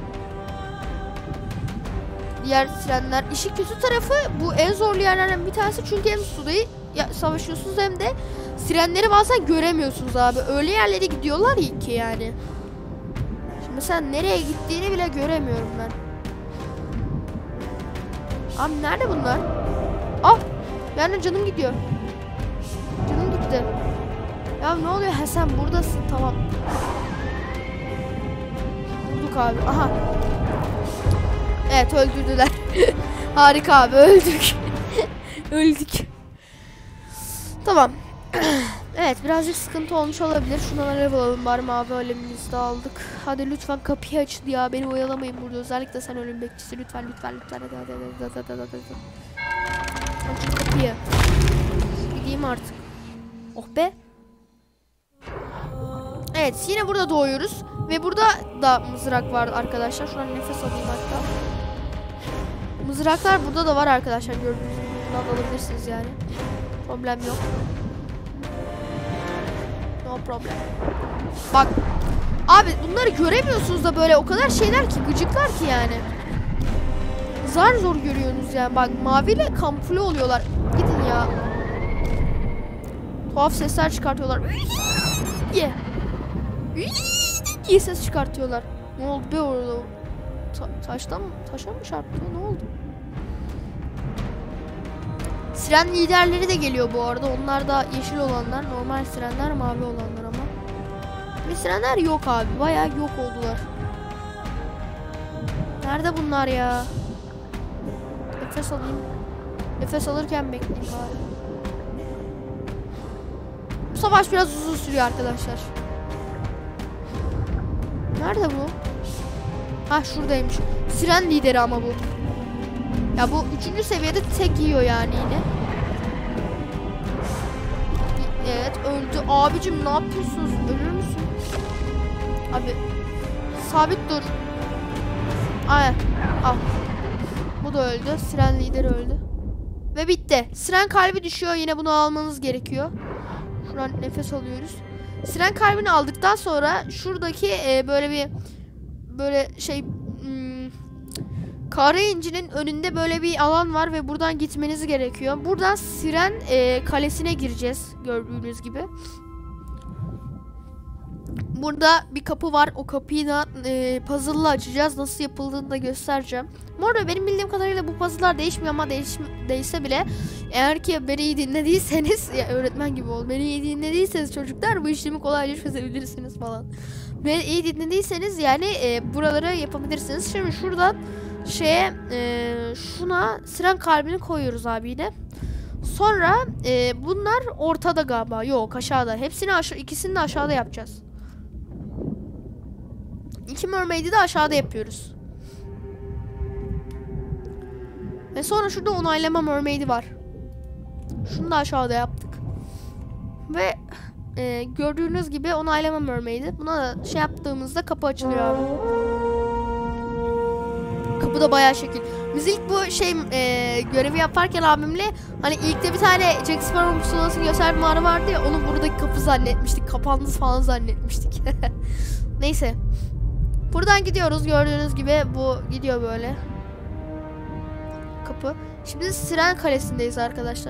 Diğer sirenler. İşi kötü tarafı bu en zorlu yerlerden bir tanesi, çünkü hem suda savaşıyorsunuz hem de sirenleri bazen göremiyorsunuz abi. Öyle yerlere gidiyorlar ki yani. Şimdi mesela nereye gittiğini bile göremiyorum ben. Abi nerede bunlar? Ah! Yani canım gidiyor. Canım gitti. Ya ne oluyor? Ha, sen buradasın, tamam. Bulduk abi. Aha. Evet, öldürdüler. Harika abi, öldük. Öldük. Tamam. Evet, birazcık sıkıntı olmuş olabilir. Şundan level alalım bari, mavi alemimizi de aldık. Hadi lütfen kapıyı açın ya. Beni oyalamayın burada. Özellikle sen ölüm bekçisi. Lütfen lütfen lütfen. Hadi hadi hadi hadi hadi hadi. Açın kapıyı. Gideyim artık. Oh be. Evet, yine burada doğuyoruz. Ve burada da mızrak var arkadaşlar. Şuradan nefes alayım hatta. Mızraklar burada da var arkadaşlar. Gördüğünüz gibi buradan alabilirsiniz yani. Problem yok. No problem. Bak. Abi bunları göremiyorsunuz da böyle o kadar şeyler ki, gıcıklar ki yani. Zar zor görüyorsunuz yani. Bak, maviyle kamufle oluyorlar. Gidin ya. Tuhaf sesler çıkartıyorlar. Ye. diye ses çıkartıyorlar. Ne oldu be orada? Ta taştan mı? Taşa mı çarptı? Ne oldu? Siren liderleri de geliyor bu arada. Onlar da yeşil olanlar. Normal sirenler, mavi olanlar ama. Ve sirenler yok abi. Bayağı yok oldular. Nerede bunlar ya? Nefes alayım. Nefes alırken bekleyeyim bari. Bu savaş biraz uzun sürüyor arkadaşlar. Nerede bu? Ha, şuradaymış. Siren lideri ama bu. Ya bu üçüncü seviyede tek yiyor yani yine. Evet, öldü. Abicim ne yapıyorsunuz? Ölür müsün? Abi sabit dur. Ay, al. Bu da öldü. Siren lideri öldü. Ve bitti. Siren kalbi düşüyor. Yine bunu almanız gerekiyor. Şuradan nefes alıyoruz. Siren kalbini aldıktan sonra şuradaki e, böyle bir böyle şey hmm, kara incinin önünde böyle bir alan var ve buradan gitmeniz gerekiyor. Buradan Siren e, kalesine gireceğiz gördüğünüz gibi. Burada bir kapı var. O kapıyı da e, puzzle'la açacağız. Nasıl yapıldığını da göstereceğim. Bu arada benim bildiğim kadarıyla bu puzzle'lar değişmiyor ama değiş, değişse bile eğer ki beni iyi dinlediyseniz, ya öğretmen gibi ol. Beni iyi dinlediyseniz çocuklar bu işlemi kolayca çözebilirsiniz falan. Beni iyi dinlediyseniz yani e, buraları yapabilirsiniz. Şimdi şuradan şeye e, şuna Siren kalbini koyuyoruz abi yine. Sonra e, bunlar ortada galiba. Yok, aşağıda. Hepsini aşağı, ikisini de aşağıda yapacağız. İki mermaid'i de aşağıda yapıyoruz. Ve sonra şurada onaylama mermaid'i var. Şunu da aşağıda yaptık. Ve e, gördüğünüz gibi onaylama mermaid'i. Buna da şey yaptığımızda kapı açılıyor abi. Kapı da bayağı şekil. Biz ilk bu şey e, görevi yaparken abimle hani ilk de bir tane Jack Sparrow pusulasını gösterdiğim mağara vardı ya, onu buradaki kapı zannetmiştik. Kapandı falan zannetmiştik. Neyse. Buradan gidiyoruz. Gördüğünüz gibi bu gidiyor böyle. Kapı. Şimdi Siren Kalesi'ndeyiz arkadaşlar.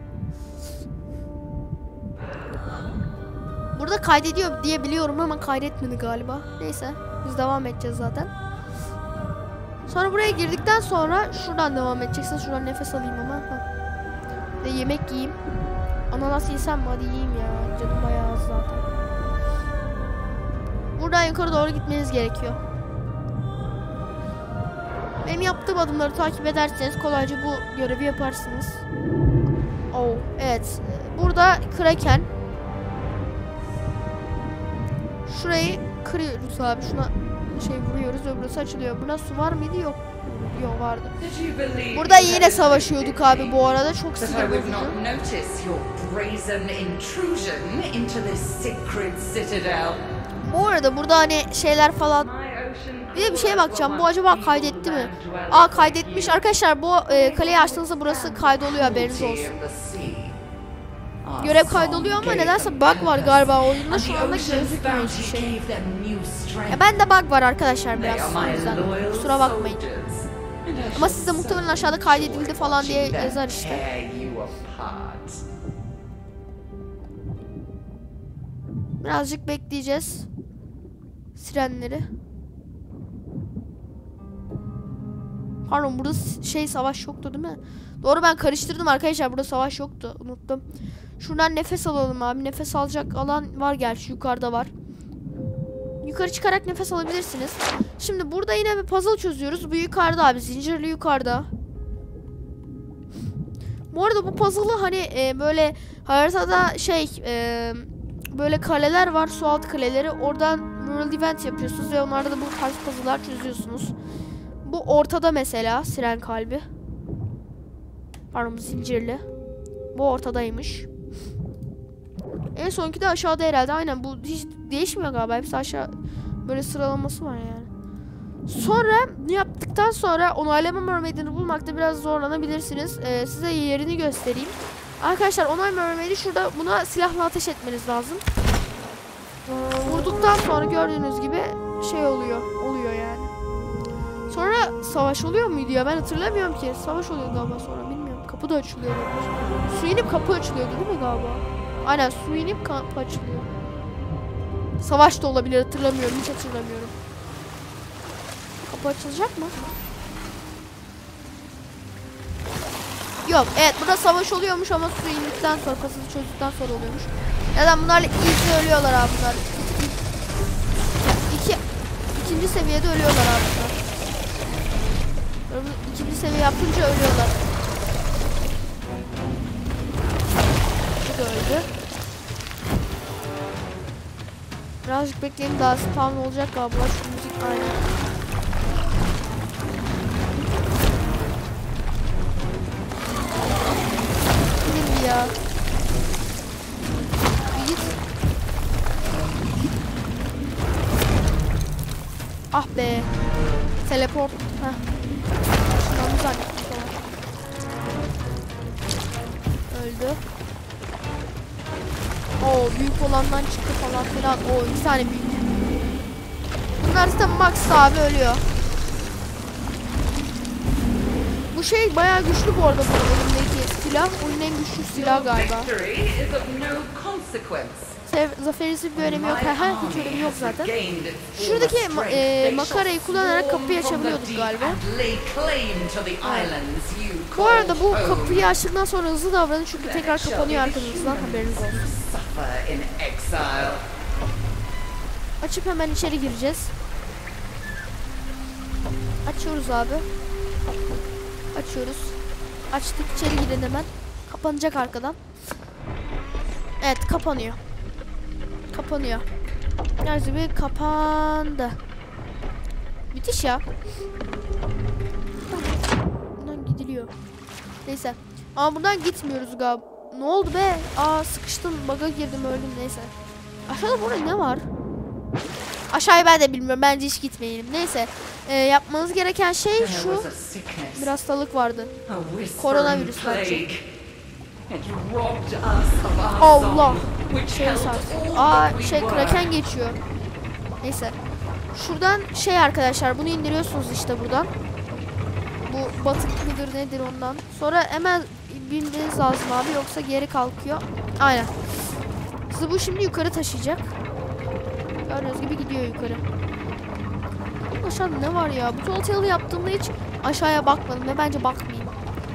Burada kaydediyor diye biliyorum ama kaydetmedi galiba. Neyse. Biz devam edeceğiz zaten. Sonra buraya girdikten sonra şuradan devam edeceksiniz. Şuradan nefes alayım ama. Heh. Ve yemek yiyeyim. Ananas yesem mi? Hadi yiyeyim ya. Canım bayağı az zaten. Buradan yukarı doğru gitmeniz gerekiyor. Benim yaptığım adımları takip ederseniz kolayca bu görevi yaparsınız. Oh, evet. Burada Kraken. Şurayı kırıyoruz abi. Şuna şey vuruyoruz ve burası açılıyor. Buna su var mıydı? Yok. Yok vardı. Burada yine savaşıyorduk abi bu arada. Çok sinir bozucu. Bu arada burada hani şeyler falan. Bir de bir şeye bakacağım. Bu acaba kaydetti mi? Aa, kaydetmiş. Arkadaşlar bu e, kaleyi açtığınızda burası kaydoluyor, haberiniz olsun. Görev kaydoluyor ama nedense bug var galiba oyunda, şu anda gözükmüyor hiçbir şey. Ya ben de bug var arkadaşlar biraz, o yüzden kusura bakmayın. Ama size muhtemelen aşağıda kaydedildi falan diye yazar işte. Birazcık bekleyeceğiz sirenleri. Pardon, burada şey savaş yoktu değil mi? Doğru, ben karıştırdım arkadaşlar, burada savaş yoktu, unuttum. Şuradan nefes alalım abi. Nefes alacak alan var gerçi, yukarıda var. Yukarı çıkarak nefes alabilirsiniz. Şimdi burada yine bir puzzle çözüyoruz. Bu yukarıda abi, zincirli yukarıda. Bu arada bu puzzle'ı hani e, böyle haritada şey e, böyle kaleler var, su altı kaleleri. Oradan world event yapıyorsunuz ve onlarda da bu tarz puzzle'lar çözüyorsunuz. Bu ortada mesela siren kalbi. Pardon, zincirli. Bu ortadaymış. En sonki de aşağıda herhalde. Aynen, bu hiç değişmiyor galiba. Hepsi aşağı böyle sıralaması var yani. Sonra yaptıktan sonra onaylama mermaidini bulmakta biraz zorlanabilirsiniz. Ee, size yerini göstereyim. Arkadaşlar, onay mermaidi şurada, buna silahla ateş etmeniz lazım. Vurduktan sonra gördüğünüz gibi şey oluyor. Oluyor yani. Sonra savaş oluyor muydu ya? Ben hatırlamıyorum ki. Savaş oluyor galiba sonra, bilmiyorum. Kapı da açılıyor. Su inip kapı açılıyordu değil mi galiba? Aynen, su inip kapı açılıyor. Savaş da olabilir, hatırlamıyorum. Hiç hatırlamıyorum. Kapı açılacak mı? Yok, evet, burada savaş oluyormuş ama su indikten sonra, pasını çözdükten sonra oluyormuş. Neden bunlarla iyice ölüyorlar abi bunlar. İki, ikinci seviyede ölüyorlar abi bunlar. İkinci seviye yapınca ölüyorlar. Bu da öldü. Birazcık bekleyelim, daha spawn olacak galiba. Şu müzik aynen. Gidin ya. Bir git. Ah be. Teleport. Heh. Şundan zannettim falan. Öldü. Oo, büyük olandan çıktı falan filan. Oo, iki tane büyük. Bunlar zaten max abi ölüyor. Bu şey bayağı güçlü bu arada, bu elimdeki silah. Oyunun en güçlü silah galiba. Zaferinizin bir önemi yok. Ha, hiç önemi yok zaten. Şuradaki ma e, makarayı kullanarak kapıyı açabiliyorduk galiba. Bu arada bu kapıyı açtıktan sonra hızlı davranın çünkü tekrar kapanıyor arkanızdan, haberiniz olsun. Açıp hemen içeri gireceğiz. Açıyoruz abi. Açıyoruz. Açtık, içeri girin hemen. Kapanacak arkadan. Evet, kapanıyor. Kapanıyor. Nerede bir kapandı. Müthiş ya. Buradan gidiliyor. Neyse. Ama buradan gitmiyoruz galiba. Ne oldu be? Aa, sıkıştım. Bug'a girdim, öldüm. Neyse. Aşağıda burada ne var? Aşağıya ben de bilmiyorum. Bence hiç gitmeyelim. Neyse. Ee, yapmanız gereken şey şu. Bir hastalık vardı. Koronavirüs bence. Allah. Şey sarsın. Aa, şey Kraken geçiyor. Neyse. Şuradan şey arkadaşlar, bunu indiriyorsunuz işte buradan. Bu batık mıdır nedir ondan. Sonra hemen binmeniz lazım abi, yoksa geri kalkıyor. Aynen. Sizi bu şimdi yukarı taşıyacak. Gördüğünüz gibi gidiyor yukarı. Aşağıda ne var ya? Bu tuvaleti yaptığımda hiç aşağıya bakmadım ve bence bakmayayım.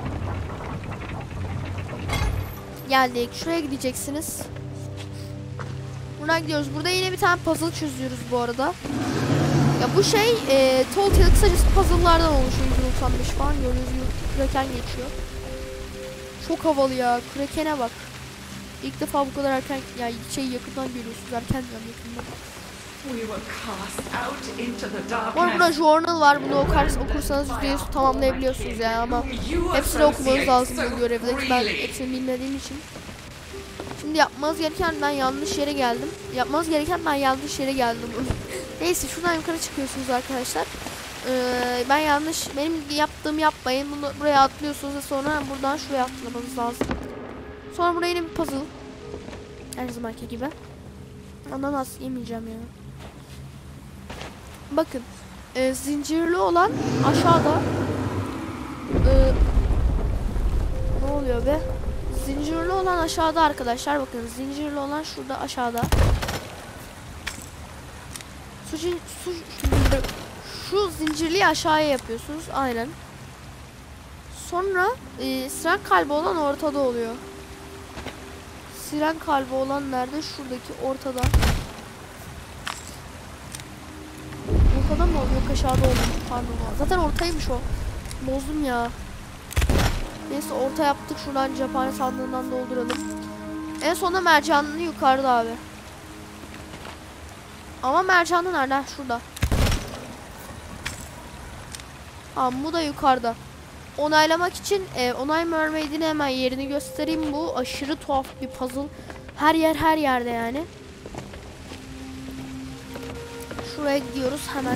Geldik. Şuraya gideceksiniz. Buradan gidiyoruz. Burada yine bir tane puzzle çözüyoruz bu arada. Ya bu şey e, Tall Tale kısacası puzzle'lardan oluşuyor. yüz doksan beş falan gördüğünüz gibi Kraken geçiyor. Çok havalı ya. Kraken'e bak. İlk defa bu kadar erken yani şey yakından görüyorsunuz. Erken yani yakından. Bu arada burada journal var. Bunu okar, okursanız yüzde yüz tamamlayabiliyorsunuz yani ama hepsini okumanız lazım bu görevde. Ben hepsini bilmediğim için. Şimdi yapmanız gereken, ben yanlış yere geldim. Yapmanız gereken ben yanlış yere geldim. Neyse şuradan yukarı çıkıyorsunuz arkadaşlar. Ee, ben yanlış, benim yaptığımı yapmayın. Bunu buraya atlıyorsunuz ve sonra buradan şuraya atlamanız lazım. Sonra buraya yine bir puzzle. Her zamanki gibi. Ananas yemeyeceğim ya. Bakın. E, zincirli olan aşağıda. E, ne oluyor be? Zincirli olan aşağıda arkadaşlar. Bakın zincirli olan şurada aşağıda. Su, su, şu zincirliyi aşağıya yapıyorsunuz. Aynen. Sonra e, siren kalbi olan ortada oluyor. Siren kalbi olan nerede? Şuradaki ortada. Ortada mı oluyor? Yok aşağıda oluyor. Pardon. Zaten ortaymış o. Bozdum ya. Neyse orta yaptık. Şuradan cephane sandığından dolduralım. En sonunda mercanını yukarıda abi. Ama mercanı nerede? Şurada. Tamam bu da yukarıda. Onaylamak için e, onay mermaid'ini hemen yerini göstereyim. Bu aşırı tuhaf bir puzzle. Her yer her yerde yani. Şuraya gidiyoruz hemen.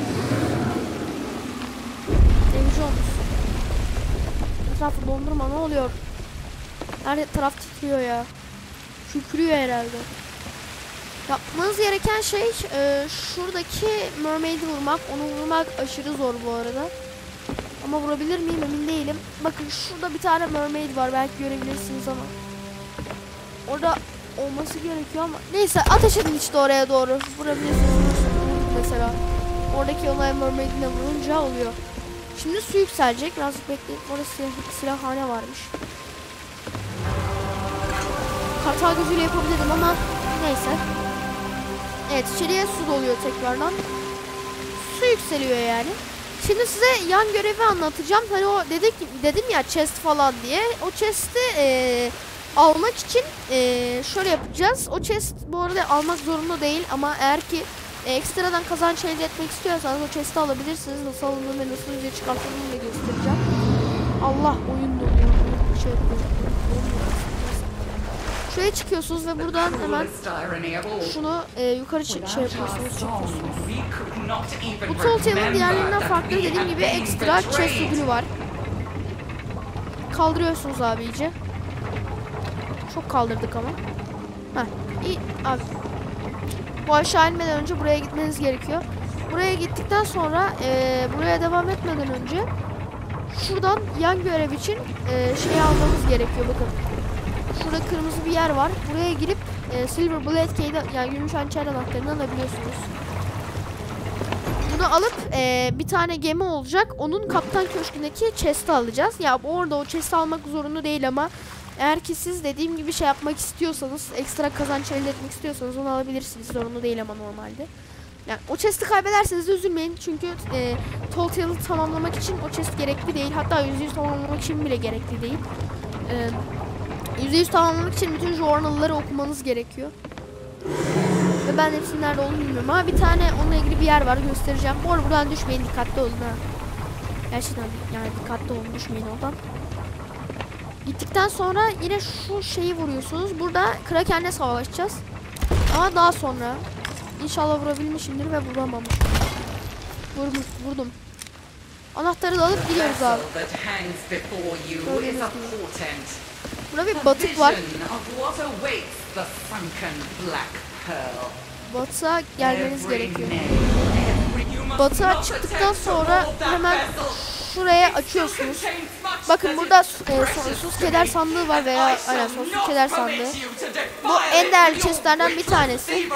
Demiş olmuş. Etrafı dondurma ne oluyor? Her taraf titriyor ya. Kükrüyor herhalde. Yapmanız gereken şey e, şuradaki mermaid'i vurmak. Onu vurmak aşırı zor bu arada. Ama vurabilir miyim emin değilim. Bakın şurada bir tane mermaid var. Belki görebilirsiniz ama. Orada olması gerekiyor ama. Neyse ateş edin işte oraya doğru. Vurabilirsiniz mesela. Oradaki olay mermaid'ine vurunca oluyor. Şimdi su yükselecek. Birazcık bekleyin. Orada silah, silahhane varmış. Kartal gözüyle yapabilirim ama neyse. Evet içeriye su doluyor tekrardan. Su yükseliyor yani. Şimdi size yan görevi anlatacağım. Hani o dedik dedim ya chest falan diye. O chest'i e, almak için e, şöyle yapacağız. O chest bu arada almak zorunda değil ama eğer ki e, ekstradan kazanç elde etmek istiyorsanız o chest'i alabilirsiniz. Nasıl alındığını ve nasıl yüzeye çıkartıldığını da göstereceğim. Allah oyun donuyor. Şey Şuraya çıkıyorsunuz ve buradan hemen şunu e, yukarı çık şey yapıyorsunuz, çıkıyorsunuz. Bu Tall Tale'ın diğerlerinden farklı dediğim gibi ekstra chest ödülü var. Kaldırıyorsunuz abi iyice. Çok kaldırdık ama. Heh, iyi abi. Bu aşağı inmeden önce buraya gitmeniz gerekiyor. Buraya gittikten sonra e, buraya devam etmeden önce şuradan yan görev için e, şey almanız gerekiyor bakın. Şurada kırmızı bir yer var. Buraya girip e, Silver Blade Key'de yani gümüş hançer anahtarını alabiliyorsunuz. Bunu alıp e, bir tane gemi olacak. Onun kaptan köşkündeki chest'i alacağız. Ya orada o chest'i almak zorunda değil ama eğer ki siz dediğim gibi şey yapmak istiyorsanız, ekstra kazanç elde etmek istiyorsanız onu alabilirsiniz. Zorunda değil ama normalde. Yani o chest'i kaybederseniz de üzülmeyin. Çünkü e, Tall Tale'ı tamamlamak için o chest gerekli değil. Hatta yüzde yüz tamamlamak için bile gerekli değil. Eee yüzde yüz tamamlamak için bütün journal'ları okumanız gerekiyor. Ve ben hepsinin nerede olduğunu bilmiyorum ama bir tane onunla ilgili bir yer var göstereceğim. Bu arada buradan düşmeyin, dikkatli olun ha. Gerçekten yani dikkatli olun, düşmeyin oradan. Gittikten sonra yine şu şeyi vuruyorsunuz. Burada Kraken'le savaşacağız. Ama daha sonra. İnşallah vurabilmişimdir ve vuramamış. Vurdum, vurdum. Anahtarı da alıp gidiyoruz abi. Burada bir batık var. Batığa gelmeniz gerekiyor. batığa çıktıktan sonra hemen şuraya açıyorsunuz. Bakın burada e, sonsuz keder sandığı var veya aynen sonsuz keder sandığı. Bu en değerli chestlerden bir tanesi.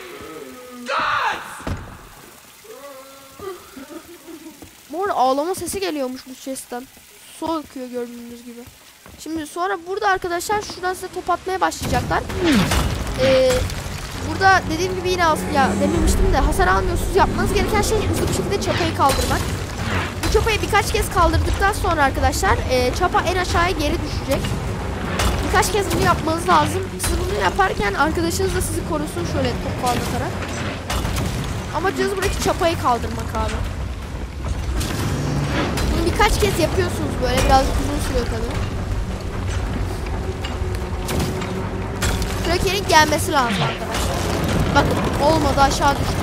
Bu arada ağlama sesi geliyormuş bu chestten. Su akıyor gördüğünüz gibi. Şimdi sonra burada arkadaşlar şuradan size top atmaya başlayacaklar. Ee, burada dediğim gibi yine ya dememiştim de hasar almıyorsunuz. Yapmanız gereken şey hızlı bir şekilde çapayı kaldırmak. Bu çapayı birkaç kez kaldırdıktan sonra arkadaşlar e, çapa en aşağıya geri düşecek. Birkaç kez bunu yapmanız lazım. Siz bunu yaparken arkadaşınız da sizi korusun şöyle top parlatarak. Amacınız buradaki çapayı kaldırmak abi. Bunu birkaç kez yapıyorsunuz böyle birazcık uzun sürüyor tabii. Kraken'in gelmesi lazım arkadaşlar. Bakın olmadı aşağı düştü.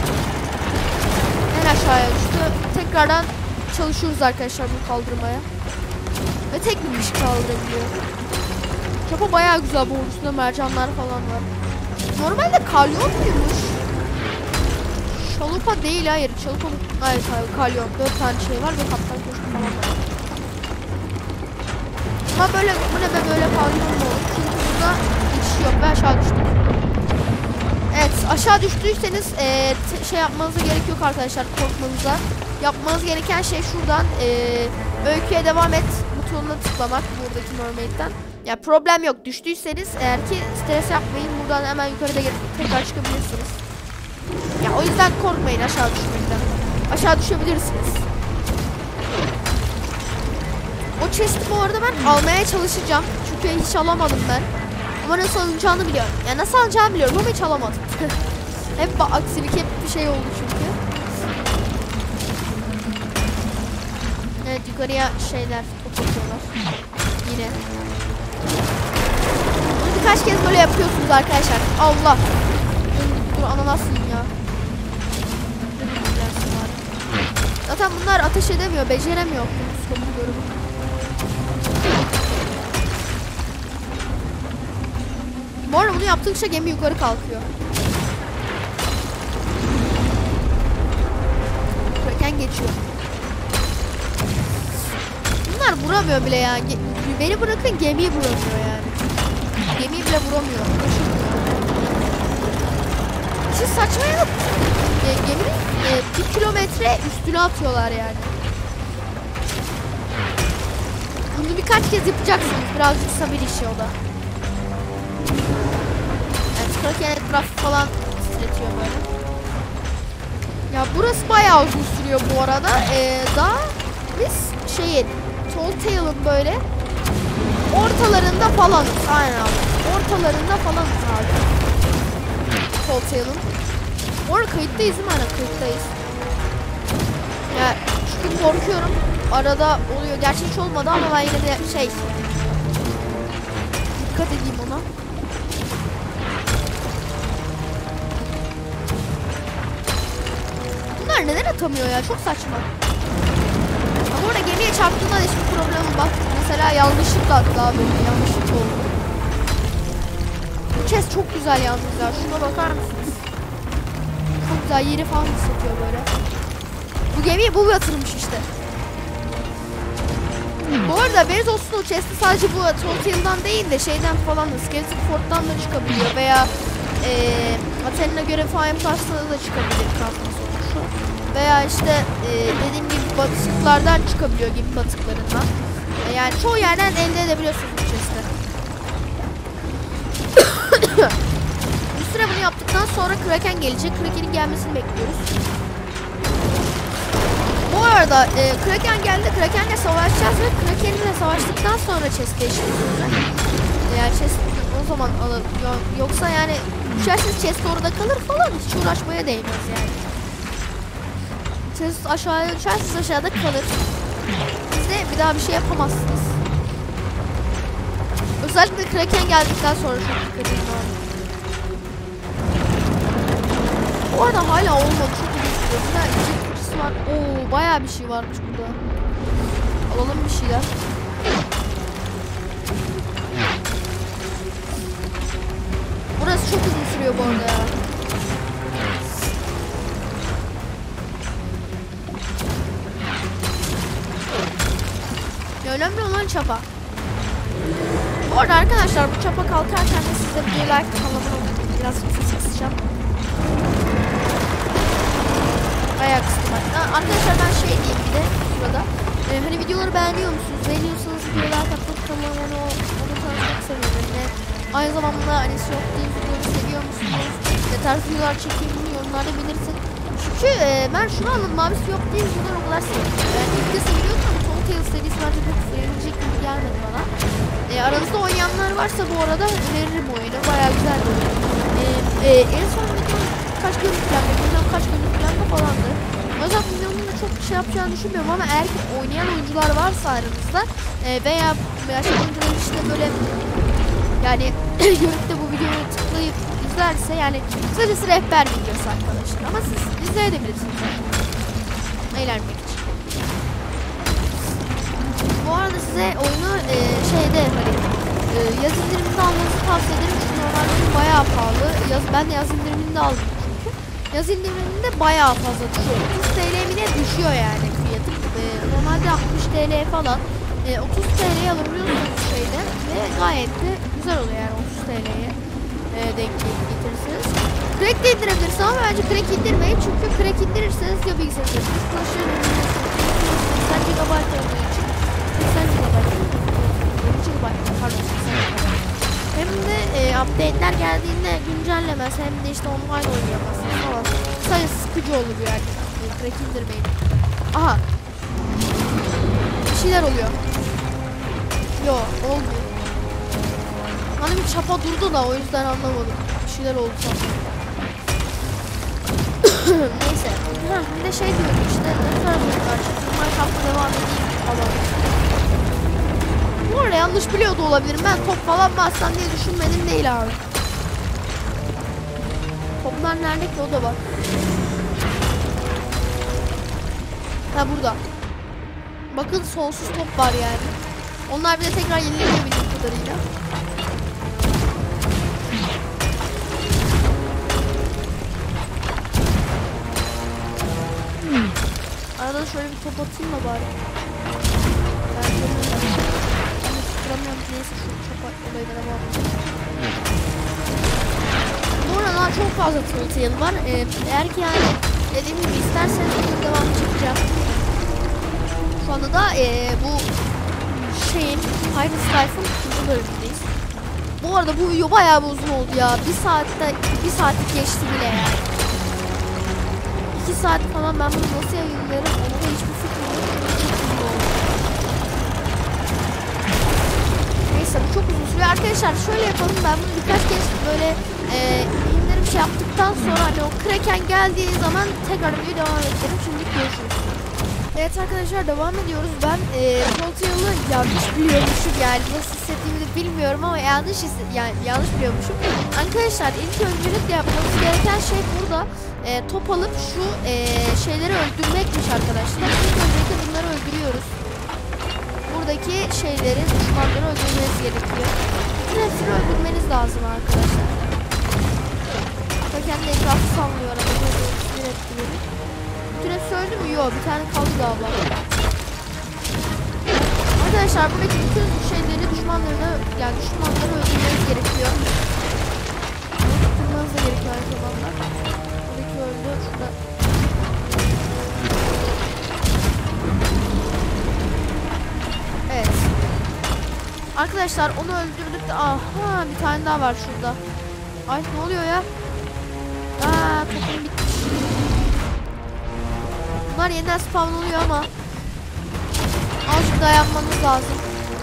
En aşağıya düştü. Tekrardan çalışıyoruz arkadaşlar bunu kaldırmaya. Ve tek bir kişi kaldırabiliyor. Çapa bayağı güzel bu üstünde mercanlar falan var. Normalde kalyon muymuş? Şalupa değil hayır. Şalupa hayır kalyon. Dört tane şey var ve kaptan koşu falan var. Ama böyle bu ne be böyle kalyon mu olur? Çünkü burada geçiş yok ve aşağı düştük. Evet aşağı düştüyseniz e, şey yapmanıza gerek yok arkadaşlar korkmanıza. Yapmanız gereken şey şuradan e, öyküye devam et butonuna tıklamak buradaki mermaid'den. Ya problem yok düştüyseniz eğer ki stres yapmayın buradan hemen yukarıda tekrar çıkabilirsiniz. Ya o yüzden korkmayın aşağı düşmekten. Aşağı düşebilirsiniz. O chest'i bu arada ben almaya çalışacağım. Çünkü hiç alamadım ben. Ama nasıl alınacağını biliyorum. Yani nasıl alacağımı biliyorum ama hiç alamadım. Hep aksilik hep bir şey oldu çünkü. Evet yukarıya şeyler top atıyorlar. Yine. Bunu birkaç kez böyle yapıyorsunuz arkadaşlar. Allah. Dur ananas yiyeyim ya. Zaten bunlar ateş edemiyor, beceremiyor. Bu arada bunu yaptıkça gemi yukarı kalkıyor. Kraken geçiyor. Bunlar vuramıyor bile yani. Ge beni bırakın gemiyi vuramıyor yani. Gemiyi bile vuramıyor. Siz saçma ya. E, geminin e, bir kilometre üstüne atıyorlar yani. Bunu birkaç kez yapacaksınız. Birazcık sabır işi o da. Kraken etrafı falan titretiyor böyle. Ya burası bayağı uzun sürüyor bu arada. Ee, daha biz şeyin Tall Tale'ın böyle ortalarında falanız. Aynen abi. Ortalarında falanız abi. Tall Tale'ın. Bu arada kayıttayız değil mi? Aynen kayıttayız. Ya çünkü korkuyorum. Arada oluyor. Gerçi hiç olmadı ama ben yine de şey dikkat edeyim ona. Bunlar neden atamıyor ya? Çok saçma. Ama orada gemiye çarptığında hiçbir problem bak. Mesela yanlışlıkla attı abi. Yanlışlıkla oldu. Bu chest çok güzel yalnız ya. Şuna bakar mısınız? Çok güzel yeri falan hissettiyor böyle. Bu gemiye bu yatırmış işte. Bu arada haberiniz olsun o chest'i sadece bu Tolkien'dan değil de şeyden falan da Skeleton Fort'tan da çıkabiliyor veya eee Athena göre falan yaparsanız da çıkabilir kazma sonuçta. Veya işte e, dediğim gibi batıklardan çıkabiliyor gibi batıklarından. E, yani çoğu yerden elde edebiliyorsunuz bu chest'i. Bir süre bunu yaptıktan sonra Kraken gelecek. Kraken'in gelmesini bekliyoruz. Bu arada e, Kraken geldi. Kraken'le savaşacağız ve Kraken'le savaştıktan sonra chest değiştireceğiz. Yani chest o zaman alır. Yoksa yani düşerseniz chest orada kalır falan hiç uğraşmaya değmez yani. Chest aşağıya düşerseniz aşağıda kalır. Siz de bir daha bir şey yapamazsınız. Özellikle Kraken geldikten sonra çok dikkat edin abi. Bu arada hala olmadı. Çok uzun sürüyor. Burada iki kutusu var. Oo, bayağı bir şey varmış burada. Alalım bir şeyler. Burası çok uzun sürüyor bu arada ya. çapa. Bu arada arkadaşlar bu çapa kalkarken de size bir like kanalıma biraz ses kısacağım. Bayağı kıstım hatta. Arkadaşlar ben şey diyeyim bir de burada. Ee, hani videoları beğeniyor musunuz? Beğeniyorsanız videolar katılıp kanalıma onu olursanız çok sevinirim. Ve aynı zamanda hani Sea of Thieves videoları seviyor musunuz? Ne tarz videolar çekeyim bunu yorumlarda belirtin. Çünkü e, ben şunu anladım abi, Sea of Thieves videoları o kadar seviyorum. Yani ilk de seviyordum ama Tall Tales serisi bence pek sevilecek gibi gelmedi bana. E, aranızda oynayanlar varsa bu arada öneririm oyunu. Bayağı güzel bir oyun. E, e, en son video kaç görüntülenme, bilmem kaç görüntülenme falandı. O yüzden videonun da çok bir şey yapacağını düşünmüyorum ama eğer ki oynayan oyuncular varsa aranızda e, veya yaşlı oyuncular işte böyle yani görüp de bu videoyu tıklayıp izlerse yani kısacası rehber videosu arkadaşlar ama siz izleyebilirsiniz eğlenmek için. Bu arada size oyunu e, şeyde hani e, yaz indiriminde almanızı tavsiye ederim çünkü normalde bayağı pahalı. Yaz, ben de yaz indiriminde aldım çünkü. Yaz indiriminde bayağı fazla düşüyor. otuz T L bile düşüyor yani fiyatı. E, normalde altmış T L falan. E, otuz T L'ye alabiliyorsunuz şeyde ve gayet de güzel oluyor yani otuz T L'ye e, denk getirirsiniz. Crack de indirebilirsiniz ama bence crack indirmeyin çünkü crack indirirseniz ya bilgisayarınız flaşları seksen gigabayt olduğu için seksen gigabayt yirmi gigabayt pardon seksen gigabayt hem de e, update'ler geldiğinde güncellemez hem de işte online oynayamazsınız falan. Sadece sıkıcı olur yani. E, crack indirmeyin. Aha. Bir şeyler oluyor. Yo olmuyor. Hani bir çapa durdu da o yüzden anlamadım. Bir şeyler oldu sanırım. Neyse. Ha, bir de şey diyorum işte ne tarafından Minecraft'a devam edeyim falan. Bu arada yanlış biliyor da olabilirim. Ben top falan mı atsam diye düşünmedim değil abi. Toplar nerede ki o da var. Ha burada. Bakın sonsuz top var yani. Onlar bir de tekrar yenileniyor bildiğim kadarıyla. Hmm. Arada şöyle bir top atayım da bari. Ben tutturamıyorum. Neyse şu çok olaylara bağlı. Bu arada çok fazla Telltale var. Ee, eğer ki yani dediğim gibi isterseniz devam çekeceğim. Şu anda da ee, bu şeyin Pirates Life'ın ikinci bölümündeyiz. Bu arada bu video bayağı bir uzun oldu ya. Bir saatte bir saatlik geçti bile yani. İki saat falan ben bunu nasıl yayınlarım onu da hiçbir fikrim yok. Çok uzun oldu. Neyse bu çok uzun sürüyor. Arkadaşlar şöyle yapalım, ben bunu birkaç kez böyle e, indirim şey yaptıktan sonra hani o Kraken geldiği zaman tekrar videoyu devam edelim. Şimdilik görüşürüz. Evet arkadaşlar devam ediyoruz. Ben e, Telltale'ı yanlış biliyormuşum yani nasıl hissettiğimi de bilmiyorum ama yanlış yani yanlış biliyormuşum. Arkadaşlar ilk öncelikle yapmamız gereken şey burada e, top alıp şu e, şeyleri öldürmekmiş arkadaşlar. İlk öncelikle bunları öldürüyoruz. Buradaki şeyleri, düşmanları öldürmeniz gerekiyor. Bütün hepsini öldürmeniz lazım arkadaşlar. Hatta kendi etrafı sallıyor arada. Sinir etkiliyor. Bütün hepsi öldü mü? Yok, bir tane kaldı galiba. Arkadaşlar buradaki bütün şeyleri düşmanlarına yani düşmanları öldürmeniz gerekiyor. Tutturmanız da gerekiyor aynı zamanda. Buradaki öldü. Şurada. Evet. Arkadaşlar onu öldürdük de aha bir tane daha var şurada. Ay ne oluyor ya? Aaa topum bitmiş. Bunlar yeniden spawn oluyor ama azıcık dayanmanız lazım.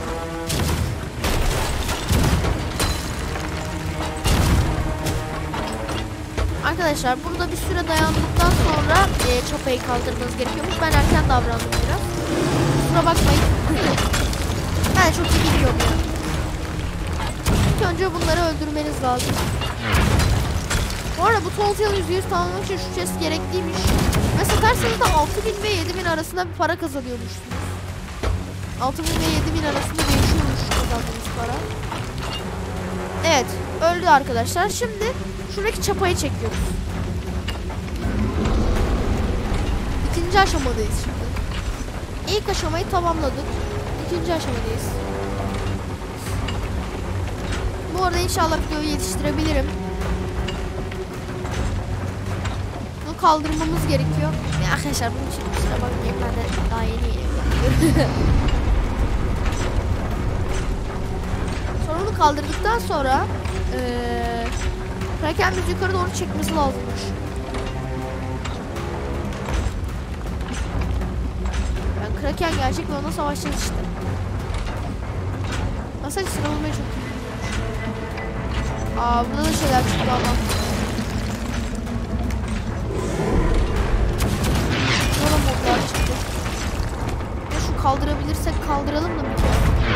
Arkadaşlar burada bir süre dayandıktan sonra e, çapayı kaldırmanız gerekiyormuş. Ben erken davrandım biraz. Kusura bakmayın. Ben çok iyi biliyorum ya. İlk önce bunları öldürmeniz lazım. Bu arada bu Telltale yüzde yüz tamamlamak için şu chest gerekliymiş. Ve satarsanız da altı bin ve yedi bin arasında bir para kazanıyormuşsunuz. altı bin ve yedi bin arasında değişiyormuş kazandığınız para. Evet, öldü arkadaşlar. Şimdi şuradaki çapayı çekiyoruz. İkinci aşamadayız şimdi. İlk aşamayı tamamladık. ikinci aşamadayız. Bu arada inşallah videoyu yetiştirebilirim. Bunu kaldırmamız gerekiyor. Ya arkadaşlar bunun için kusura bakmayın, ben de daha yeni yeni yapıyorum. Sonra onu kaldırdıktan sonra ee, Kraken bizi yukarı doğru çekmesi lazımmış. Yani Kraken gelecek ve ona savaşacağız işte. Aslında sıralamaya çok iyi. Aa, burada da şeyler çıktı ama. Burada modlar çıktı. Ya şu kaldırabilirsek kaldıralım da bir kere.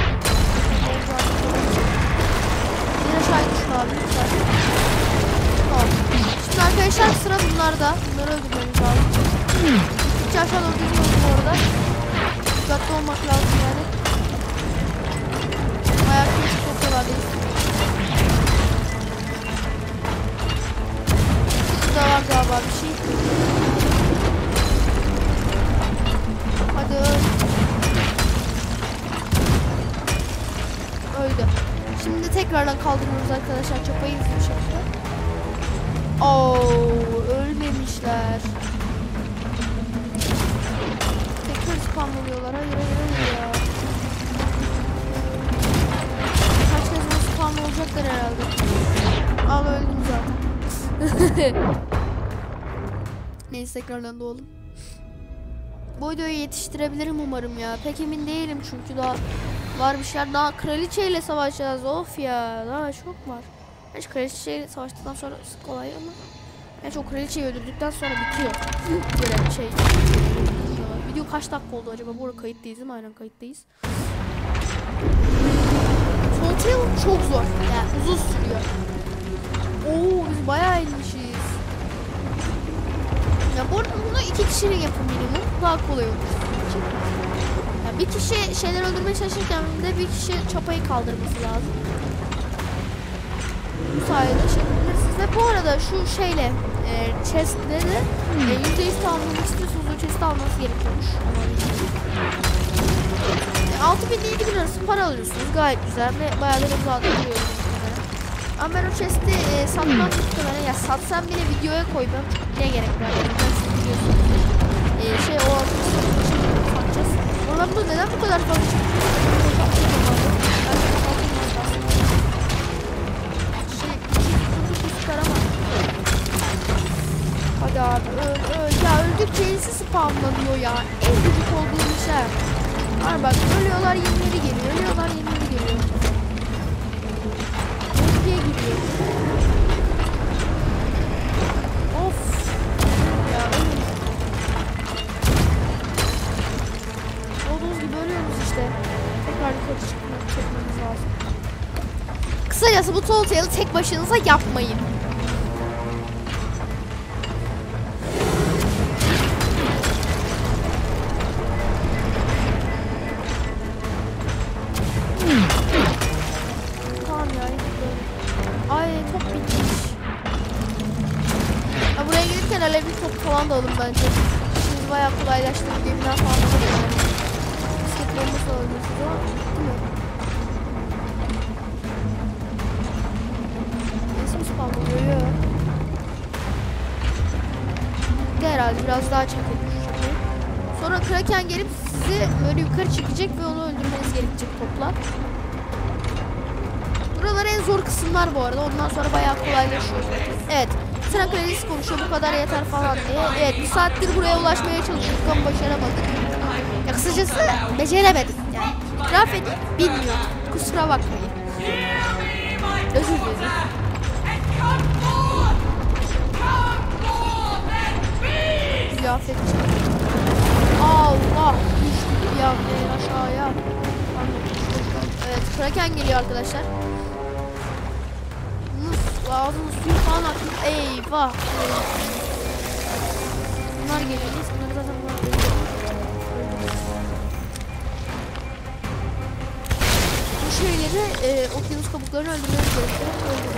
Bir aşağı düşün abi lütfen. Tamam. Şimdi arkadaşlar sıra bunlarda. Bunları öldürmemiz lazım. Hiç aşağı doğru gidiyoruz bu arada. Dikkatli olmak lazım yani. Bayağı kritik noktalardayız. Burada var galiba bir şey. Hadi öl. Öldü. Şimdi tekrardan kaldırıyoruz arkadaşlar. Çapayı hızlı bir şekilde. Oo, ölmemişler. Tekrar spamlanıyorlar. Hayır hayır hayır ya. Kaç kez bu spam olacaklar herhalde. Al öldüm zaten. Neyse tekrardan doğalım. Bu videoyu yetiştirebilirim umarım ya. Pek emin değilim çünkü daha var bir şeyler. Daha kraliçeyle savaşacağız. Of ya, daha çok var. Hiç kraliçeyle savaştıktan sonra kolay ama yani o kraliçeyi öldürdükten sonra bitiyor. Böyle bir şey. Video kaç dakika oldu acaba? Bu arada kayıttayız değil mi? Aynen kayıttayız. Telltale çok zor. Yani uzun sürüyor. Oo, biz bayağı inmişiz. Ya bu arada bunu iki kişinin yapın minimum. Daha kolay olur. Yani bir kişi şeyler öldürmeye çalışırken de bir kişi çapayı kaldırması lazım. Bu sayede şey yapabilirsiniz. Ve bu arada şu şeyle e, chest'le de yüzde yüz tamamlamak istiyorsanız o chest'i alması gerekiyormuş. E, altı bin ile yedi bin arası para alıyorsunuz. Gayet güzel ve bayağı da uzatılıyor. Ama ben o chest'i e, satmam muhtemelen. Ya satsam bile videoya koymam. Ne gerek var? Siz biliyorsunuz. E, şey o altı satacağız. Ama bu neden bu kadar fazla çıkıyor? Hadi abi öl öl. Ya öldükçe yenisi spamlanıyor ya. En gıcık olduğum şey. Var bak ölüyorlar yenileri geliyor. Ölüyorlar yenileri geliyor. Öldüğe gidiyor. Of. Ya ölün. Olduğunuz gibi ölüyoruz işte. Tekrar yukarı çıkmak çekmemiz lazım. Kısacası bu Telltale'ı tek başınıza yapmayın. Alevli top falan da alın bence. Şimdi bayağı kolaylaştırdı. Gemiler falan da alın. Bisiklet bombası alıyorsunuz ama değil mi? Nasıl bir spam oluyor ya? De herhalde biraz daha çekelim. Sonra Kraken gelip sizi böyle yukarı çekecek ve onu öldürmeniz gerekecek topla. Buralar en zor kısımlar bu arada. Ondan sonra bayağı kolaylaşıyor. Evet. Sıra kraliçesi konuşuyor, bu kadar yeter falan diye. Evet, bir saattir buraya ulaşmaya çalıştık ama başaramadık. Ya kısacası beceremedik yani. İtiraf edeyim, bilmiyorum. Kusura bakmayın. Özür dilerim. Ziyafet için. Allah! Düştük bir anda aşağıya. Evet, Kraken geliyor arkadaşlar. Ağzının suyu falan atmış. Eyvah. Bunlar geliyor. Bunlar zaten bunlar geliyor. Bu şeyleri e, okyanus kabuklarını öldürmemiz gerekiyor.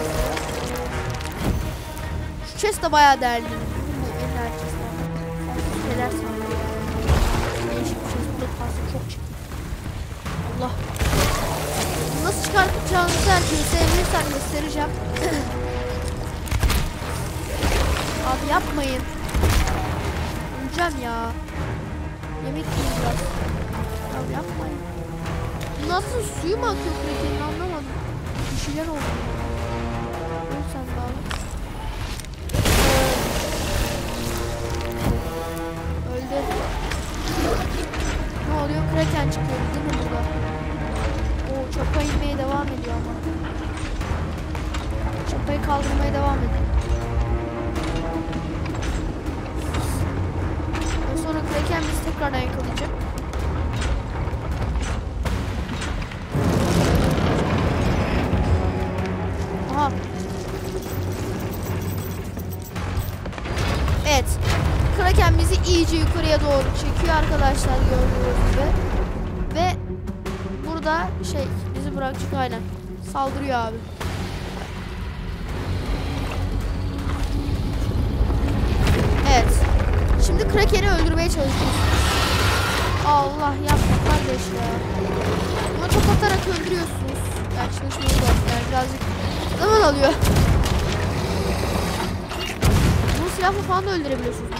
Şu chest de bayağı değerli. Bu en değerli chestler. Neler sanıyor. Değişik bir chest. Burada kalsın çok çıktı. Allah. Nasıl çıkartacağınızı herkese sevmiyorsan göstereceğim. Abi yapmayın. Öleceğim ya. Yemek yiyeyim biraz. Abi yapmayın. Nasıl suyu mu akıyor sürekli anlamadım. Bir şeyler oldu. Öl sen de abi. Öldü. Ne oluyor? Kraken çıkıyor değil mi burada? Oo, çapa inmeye devam ediyor ama. Çapayı kaldırmaya devam ediyor. Ve sonra Kraken bizi tekrardan yakalayacak. Aha. Evet. Kraken bizi iyice yukarıya doğru çekiyor arkadaşlar, gördüğünüz gibi. Ve burada şey bizi bırakacak, aynen. Saldırıyor abi. Evet. Şimdi Kraken'i öldürmeye çalışıyoruz. Allah yapma kardeş ya. Buna top atarak öldürüyorsunuz. Yani çalışmayı da yani birazcık zaman alıyor. Bunu silahla falan da öldürebiliyorsunuz.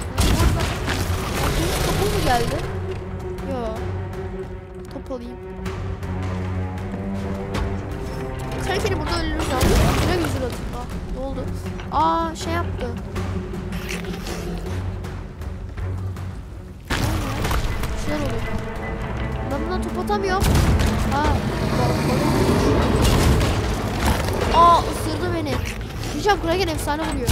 Topu mu geldi? Yo. Top alayım. Kraken'i burada öldürürüz abi. Güzel güzel atın. Ah, ne oldu? Aa şey yaptı. Bir şeyler oluyor. Ben buna top atamıyorum. Ha. Aa ısırdı beni. Diyeceğim Kraken efsane vuruyor.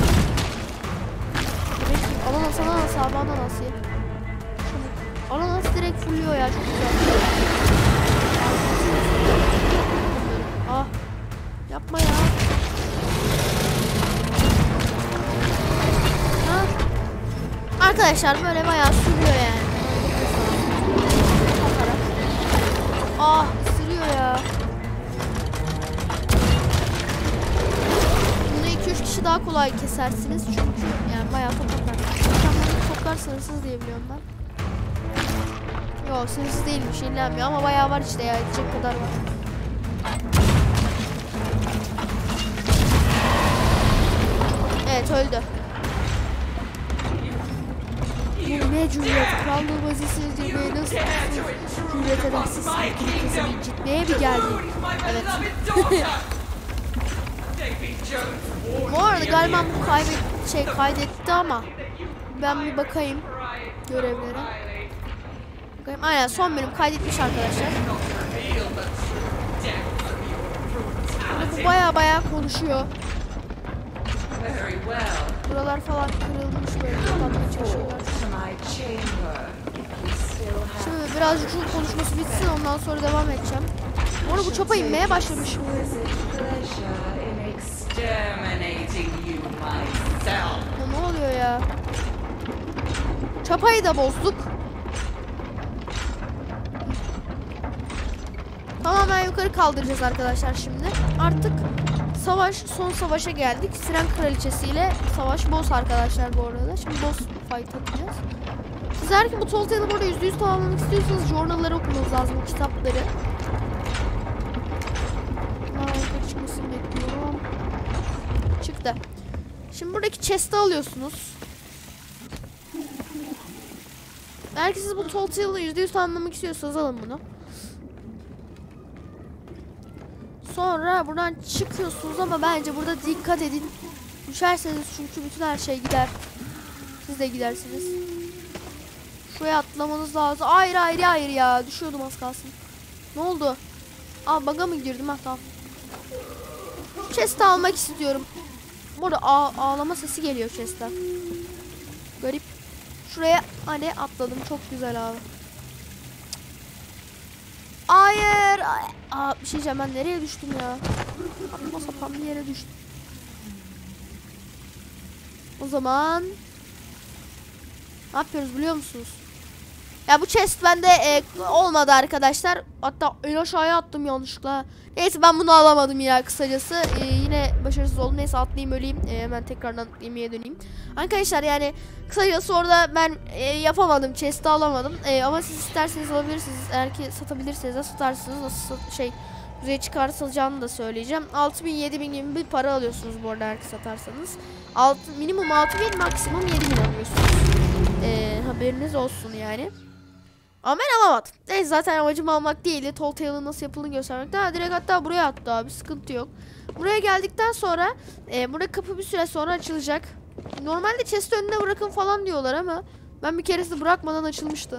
Ananas ananas abi ananas ye. Ananas direkt fulluyor ya, çok güzel. Ah. Yapma ya. Ha. Arkadaşlar böyle bayağı sürüyor yani. Ah ısırıyor ya. Bunu iki üç kişi daha kolay kesersiniz çünkü yani bayağı toplar. Toplar sınırsız diye biliyorum ben. Yok sınırsız değilmiş, yenilenmiyor ama bayağı var işte ya, edecek kadar var. Evet öldü. Bu ne cüret? Krallığı vazisini girmeye nasıl cüret edersin? Kızımı incitmeye mi geldin? Evet. Bu arada galiba bu kaybet şey kaydetti ama ben bir bakayım görevlere. Bakayım. Aynen son bölüm kaydetmiş arkadaşlar. Bu baya baya konuşuyor. Buralar falan kırılmış böyle kapatmaya çalışıyorlar. Şimdi birazcık şu konuşması bitsin, ondan sonra devam edeceğim. Bu arada bu çapa inmeye başlamış. Ya ne oluyor ya? Çapayı da bozduk. Tamamen yukarı kaldıracağız arkadaşlar şimdi. Artık savaş, son savaşa geldik. Siren Kraliçesi ile savaş boss arkadaşlar bu arada. Şimdi boss fight atacağız. Siz eğer ki bu Tall Tale'ı burada yüzde yüz tamamlamak istiyorsanız journal'ları okumanız lazım, o kitapları. Aa, çıkmasını bekliyorum. Çıktı. Şimdi buradaki chest'i alıyorsunuz. Eğer ki siz bu Tall Tale'ı yüzde yüz tamamlamak istiyorsanız alın bunu. Sonra buradan çıkıyorsunuz ama bence burada dikkat edin. Düşerseniz çünkü bütün her şey gider. Siz de gidersiniz. Şuraya atlamanız lazım. Hayır hayır hayır ya. Düşüyordum az kalsın. Ne oldu? Aa bug'a mı girdim? Ha tamam. Chest'i almak istiyorum. Burada ağ ağlama sesi geliyor chest'ten. Garip. Şuraya hani atladım. Çok güzel abi. Hayır. Aa, bir şey diyeceğim, ben nereye düştüm ya? Saçma sapan bir yere düştüm. O zaman ne yapıyoruz biliyor musunuz? Ya bu chest bende e, olmadı arkadaşlar. Hatta en aşağıya attım yanlışlıkla. Neyse ben bunu alamadım ya kısacası. E, yine başarısız oldum. Neyse atlayayım öleyim. E, hemen tekrardan yemeğe döneyim. Arkadaşlar yani kısacası orada ben e, yapamadım. Chest'i alamadım. E, ama siz isterseniz alabilirsiniz. Eğer ki satabilirseniz de satarsınız. Nasıl sat şey müzeye çıkartılacağını da söyleyeceğim. altı bin yedi bin gibi bir para alıyorsunuz bu arada eğer ki satarsanız. altı, minimum altı bin, maksimum yedi bin alıyorsunuz. E, haberiniz olsun yani. Ama ben alamadım. Neyse zaten amacım almak değildi. Tall Tale'ın nasıl yapıldığını göstermek. Daha direkt hatta buraya attı abi. Sıkıntı yok. Buraya geldikten sonra e, burada kapı bir süre sonra açılacak. Normalde chest'i önüne bırakın falan diyorlar ama ben bir keresinde bırakmadan açılmıştı.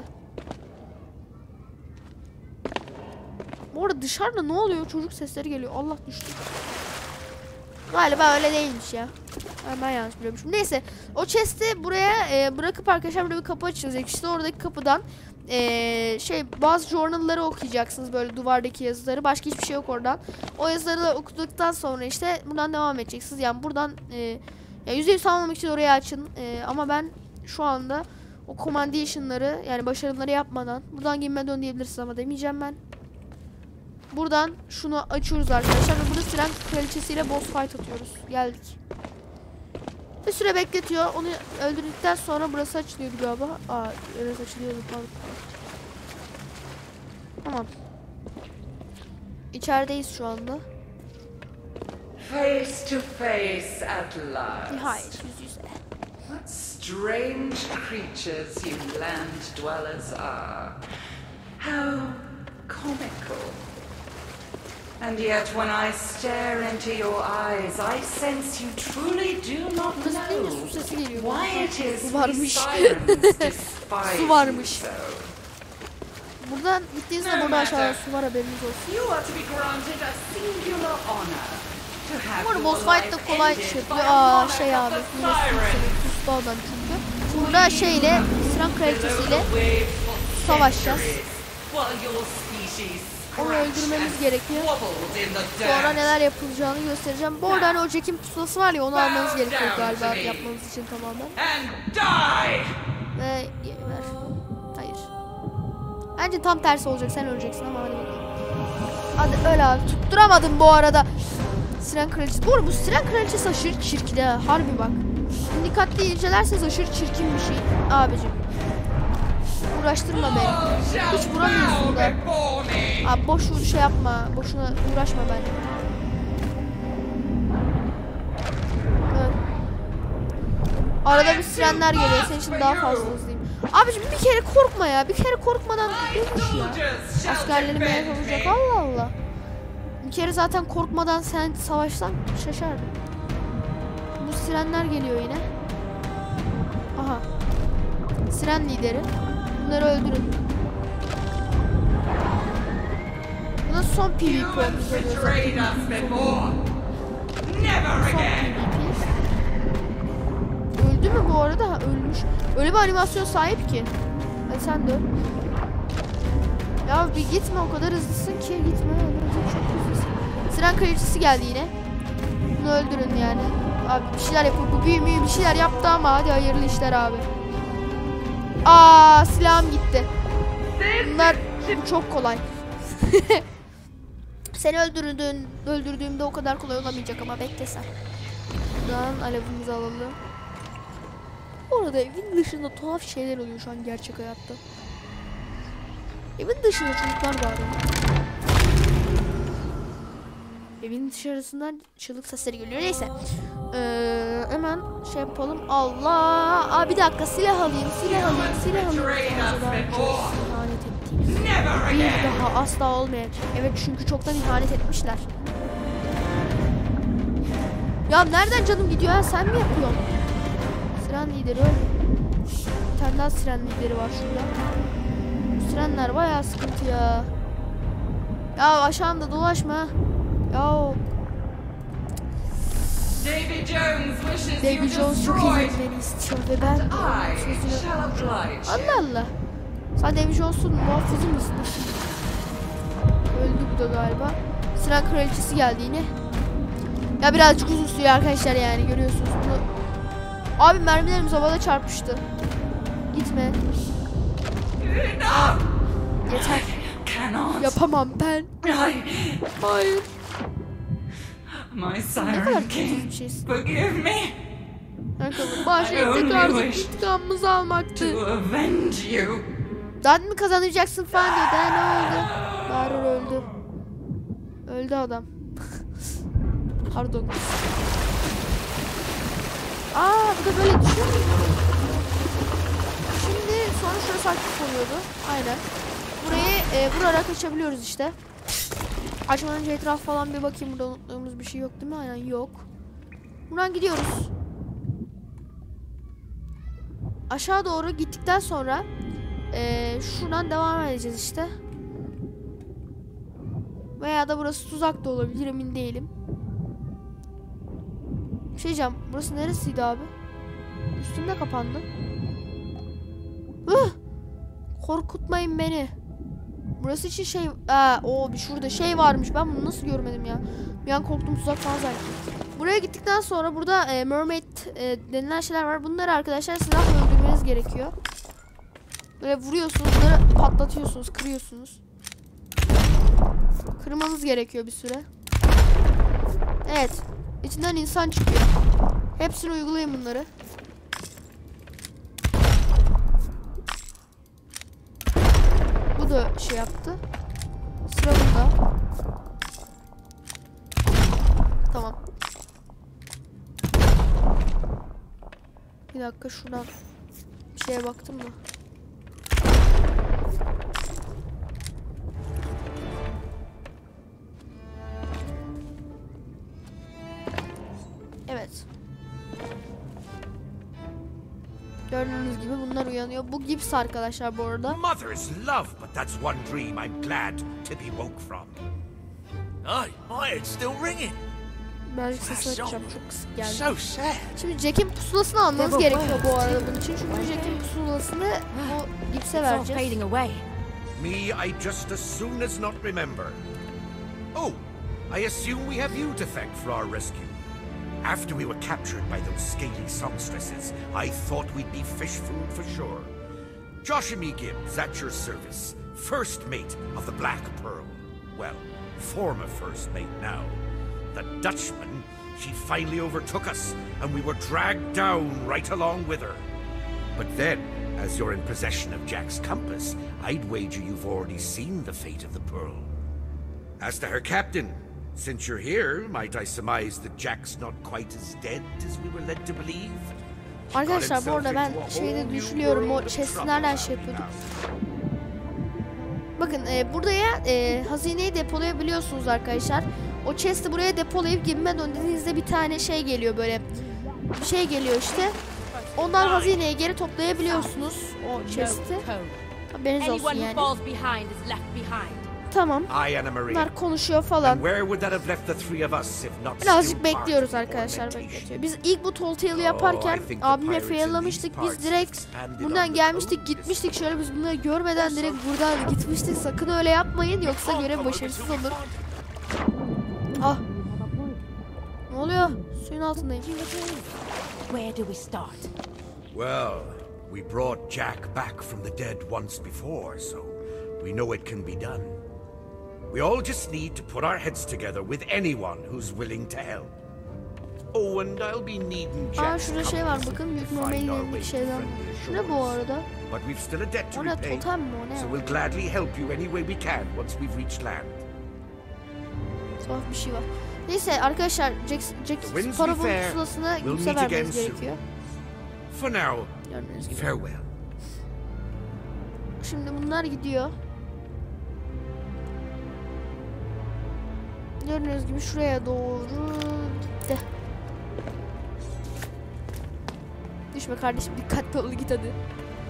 Bu arada dışarıda ne oluyor? Çocuk sesleri geliyor. Allah düştü. Galiba öyle değilmiş ya. Ben yanlış biliyormuşum. Neyse o chest'i buraya e, bırakıp arkadaşlar burada bir kapı açılacak. İşte oradaki kapıdan e, şey bazı journal'ları okuyacaksınız, böyle duvardaki yazıları. Başka hiçbir şey yok oradan. O yazıları da okuduktan sonra işte buradan devam edeceksiniz. Yani buradan e, ya yüzde yüz almamak için oraya açın. E, ama ben şu anda o commendation'ları yani başarımları yapmadan buradan gitme dön diyebilirsiniz ama demeyeceğim ben. Buradan şunu açıyoruz arkadaşlar ve burada Siren Kraliçesiyle boss fight atıyoruz. Geldik. Bir süre bekletiyor. Onu öldürdükten sonra burası açılıyordu galiba. Aa, evet açılıyordu. Pardon. Tamam. İçerideyiz şu anda. Face to face at last. Nihayet yüz yüze. What strange creatures you land dwellers are. How comical. And yet when I stare into your eyes, I sense you truly do not Kız değil mi? know Su sesi geliyor. why it is Su we varmış. sirens despise Su varmış. you so. Buradan gittiğinizde burada aşağıda su var, haberiniz olsun. You are to be granted a singular honor to have Bu arada your boss fight da life kolay ended şey. by a Aa monarch şey of abi. the Yine sirens. Kustu adam çünkü. Şimdi burada şeyle Siren Kraliçesiyle savaşacağız. Onu öldürmemiz gerekiyor. Sonra neler yapılacağını göstereceğim. Bu arada hani o Jack'in pusulası var ya, onu almanız gerekiyor galiba yapmanız için tamamen. Ve ver. Hayır. Bence tam tersi olacak. Sen öleceksin ama hadi bakalım. Hadi öyle abi. Tutturamadım bu arada. Siren Kraliçesi. Bu arada bu Siren Kraliçesi aşırı çirkin ha. Harbi bak. Dikkatli incelerseniz aşırı çirkin bir şey. Abicim. Uğraştırma beni. Hiç vuramıyorsun da. Abi boş şey yapma. Boşuna uğraşma benimle. Evet. Arada bir sirenler geliyor. Senin için daha fazla hızlıyım. Abicim bir kere korkma ya. Bir kere korkmadan ölmüş ya. Askerlerim meyve olacak. Allah Allah. Bir kere zaten korkmadan sen savaşsan şaşardım. Bu sirenler geliyor yine. Aha. Siren lideri. Bunları öldürün. Bu da son PvP olmuş oluyor zaten. Son PvP. Öldü mü bu arada? Ha, ölmüş. Öyle bir animasyon sahip ki. Hadi sen de öl. Ya bir gitme, o kadar hızlısın ki. Gitme. Çok hızlısın. Siren Kraliçesi geldi yine. Bunu öldürün yani. Abi bir şeyler yapıyor. Bu büyü büyü bir şeyler yaptı ama hadi hayırlı işler abi. Aa, silahım gitti. Bunlar bu çok kolay. Seni öldürdüğün, öldürdüğümde o kadar kolay olamayacak ama bekle sen. Buradan alevimizi alalım. Orada evin dışında tuhaf şeyler oluyor şu an gerçek hayatta. Evin dışında çocuklar var. Evin dışarısından çığlık sesleri geliyor. Neyse. Ee, hemen şey yapalım. Allah! Aa, bir dakika, silah alayım, silah alayım, silah alayım. İhanet ettiğimiz. Bir daha asla olmayacak. Evet, çünkü çoktan ihanet etmişler. Ya nereden canım gidiyor ha? Sen mi yapıyorsun? Siren lideri öyle. Bir tane daha siren lideri var şurada. Bu sirenler bayağı sıkıntı ya. Ya aşağımda dolaşma. Ya Davy Jones wishes Davy you Jones çok destroyed. izletmeni istiyor ve ben I sözünü... shall oblige. Allah Allah. Sen Davy Jones'un muhafızı mısın? Öldü bu da galiba. Siren Kraliçesi geldi yine. Ya birazcık uzun sürüyor arkadaşlar, yani görüyorsunuz bunu. Abi mermilerimiz havada çarpıştı. Gitme. Yeter. Cannot. Yapamam ben. I, Hayır. my Ne kadar siren kötü king, bir şeysin. forgive me. Bakalım başladık artık intikamımızı almaktı. To avenge you. Daha mı kazanacaksın falan diyor. Daha ne oldu? Bahadır öldü. Öldü adam. Pardon. Aa bu da böyle düşüyor mu? Şimdi sonra şurası aktif oluyordu. Aynen. Burayı e, vurarak açabiliyoruz işte. Açmadan önce etraf falan bir bakayım. Burada unuttuğumuz bir şey yok değil mi? Aynen yok. Buradan gidiyoruz. Aşağı doğru gittikten sonra e, şuradan devam edeceğiz işte. Veya da burası tuzak da olabilir, emin değilim. Bir şey diyeceğim. Burası neresiydi abi? Üstümde kapandı. Hıh! Korkutmayın beni. Burası için şey... Aa, o bir şurada şey varmış. Ben bunu nasıl görmedim ya? Bir an korktum, tuzak falan zannettim. Buraya gittikten sonra burada e, mermaid e, denilen şeyler var. Bunları arkadaşlar silahla öldürmeniz gerekiyor. Böyle vuruyorsunuz, bunları patlatıyorsunuz, kırıyorsunuz. Kırmanız gerekiyor bir süre. Evet. İçinden insan çıkıyor. Hepsini uygulayın bunları. Bu da şey yaptı. Sıra bunda. Tamam. Bir dakika şuradan bir şeye baktım da. Evet. Gördüğünüz gibi bunlar uyanıyor. Bu gips arkadaşlar bu arada. Mother's love, but that's one dream I'm glad to be woke from. Aye, my head's still ringing. Birazcık sesini açacağım. Çok kısık geldi. So sad. Şimdi Jack'in pusulasını almanız gerekiyor bu arada bunun için. Çünkü Jack'in pusulasını bu gipse vereceğiz. Me, I just as soon as not remember. Oh, I assume we have you to thank for our rescue. After we were captured by those scaly songstresses, I thought we'd be fish food for sure. Josh and me Gibbs, at your service. First mate of the Black Pearl. Well, former first mate now. The Dutchman, she finally overtook us, and we were dragged down right along with her. But then, as you're in possession of Jack's compass, I'd wager you've already seen the fate of the Pearl. As to her captain, since you're here, might I surmise that Jack's not quite as dead as we were led to believe? Arkadaşlar bu arada ben şeyde düşünüyorum, o chest'i nereden şey yapıyorduk? Bakın e, buraya e, hazineyi depolayabiliyorsunuz arkadaşlar. O chest'i buraya depolayıp gibime döndüğünüzde bir tane şey geliyor böyle. Bir şey geliyor işte. Ondan hazineyi geri toplayabiliyorsunuz o chest'i. Haberiniz olsun yani. Tamam. Bunlar konuşuyor falan. Birazcık bekliyoruz arkadaşlar, bekletiyor. Biz ilk bu Tall Tale'ı yaparken abimle faillamıştık. Biz direkt buradan gelmiştik, gitmiştik. Şöyle biz bunları görmeden direkt buradan gitmiştik. Sakın öyle yapmayın yoksa görev başarısız olur. Ah. Ne oluyor? Suyun altındayım. Where do we start? Well, we brought Jack back from the dead once before, so we know it can be done. We all just need to put our heads together with anyone who's willing to help. Oh, and I'll be needing Jack's Aa şurada şey var compass bakın, büyük to find mermaid'in our elindeki way to şeyden. friendly Şu ne bu shores. arada? But we've still a debt to O ne, repay, totem mi o ne? so we'll gladly help you any way we can once we've reached land. Tuhaf bir şey var. Neyse arkadaşlar, Jack, Jack Sparrow'un pusulasını We'll Gips'e meet again vermeniz soon. gerekiyor. For now, Gördüğünüz gibi. farewell. Şimdi bunlar gidiyor. Gördüğünüz gibi şuraya doğru gitti. Düşme kardeşim, dikkatli ol, git hadi.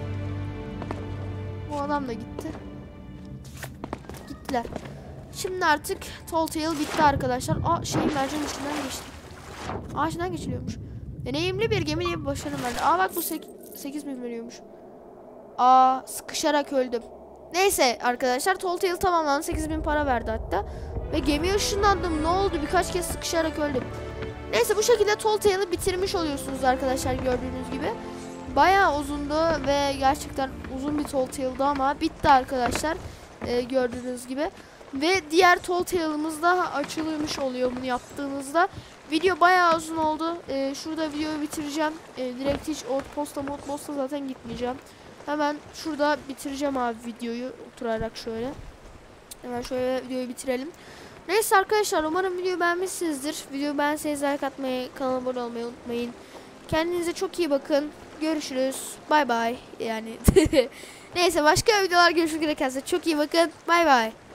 Bu adam da gitti. Gittiler. Şimdi artık Tall Tale bitti arkadaşlar. Aa şey mercan içinden geçti. Ağaçtan geçiliyormuş. Deneyimli bir gemi diye bir başarım verdi. Aa bak bu sekiz bin veriyormuş. Aa sıkışarak öldüm. Neyse arkadaşlar, Tall Tale tamamlandı. sekiz bin para verdi hatta. Ve gemiye ışınlandım. Ne oldu? Birkaç kez sıkışarak öldüm. Neyse bu şekilde Tall Tale'ı bitirmiş oluyorsunuz arkadaşlar, gördüğünüz gibi. Bayağı uzundu ve gerçekten uzun bir Tall Tale'dı ama bitti arkadaşlar. Ee, gördüğünüz gibi. Ve diğer Tall Tale'ımız da açılmış oluyor bunu yaptığımızda. Video bayağı uzun oldu. Ee, şurada videoyu bitireceğim. Ee, direkt hiç outpost'a modpost'a zaten gitmeyeceğim. Hemen şurada bitireceğim abi videoyu oturarak şöyle. Hemen şöyle videoyu bitirelim. Neyse arkadaşlar, umarım videoyu beğenmişsinizdir. Videoyu beğenseniz like atmayı, kanala abone olmayı unutmayın. Kendinize çok iyi bakın. Görüşürüz. Bay bay. Yani neyse, başka videolar görüşmek üzere. Kendinize çok iyi bakın. Bay bay.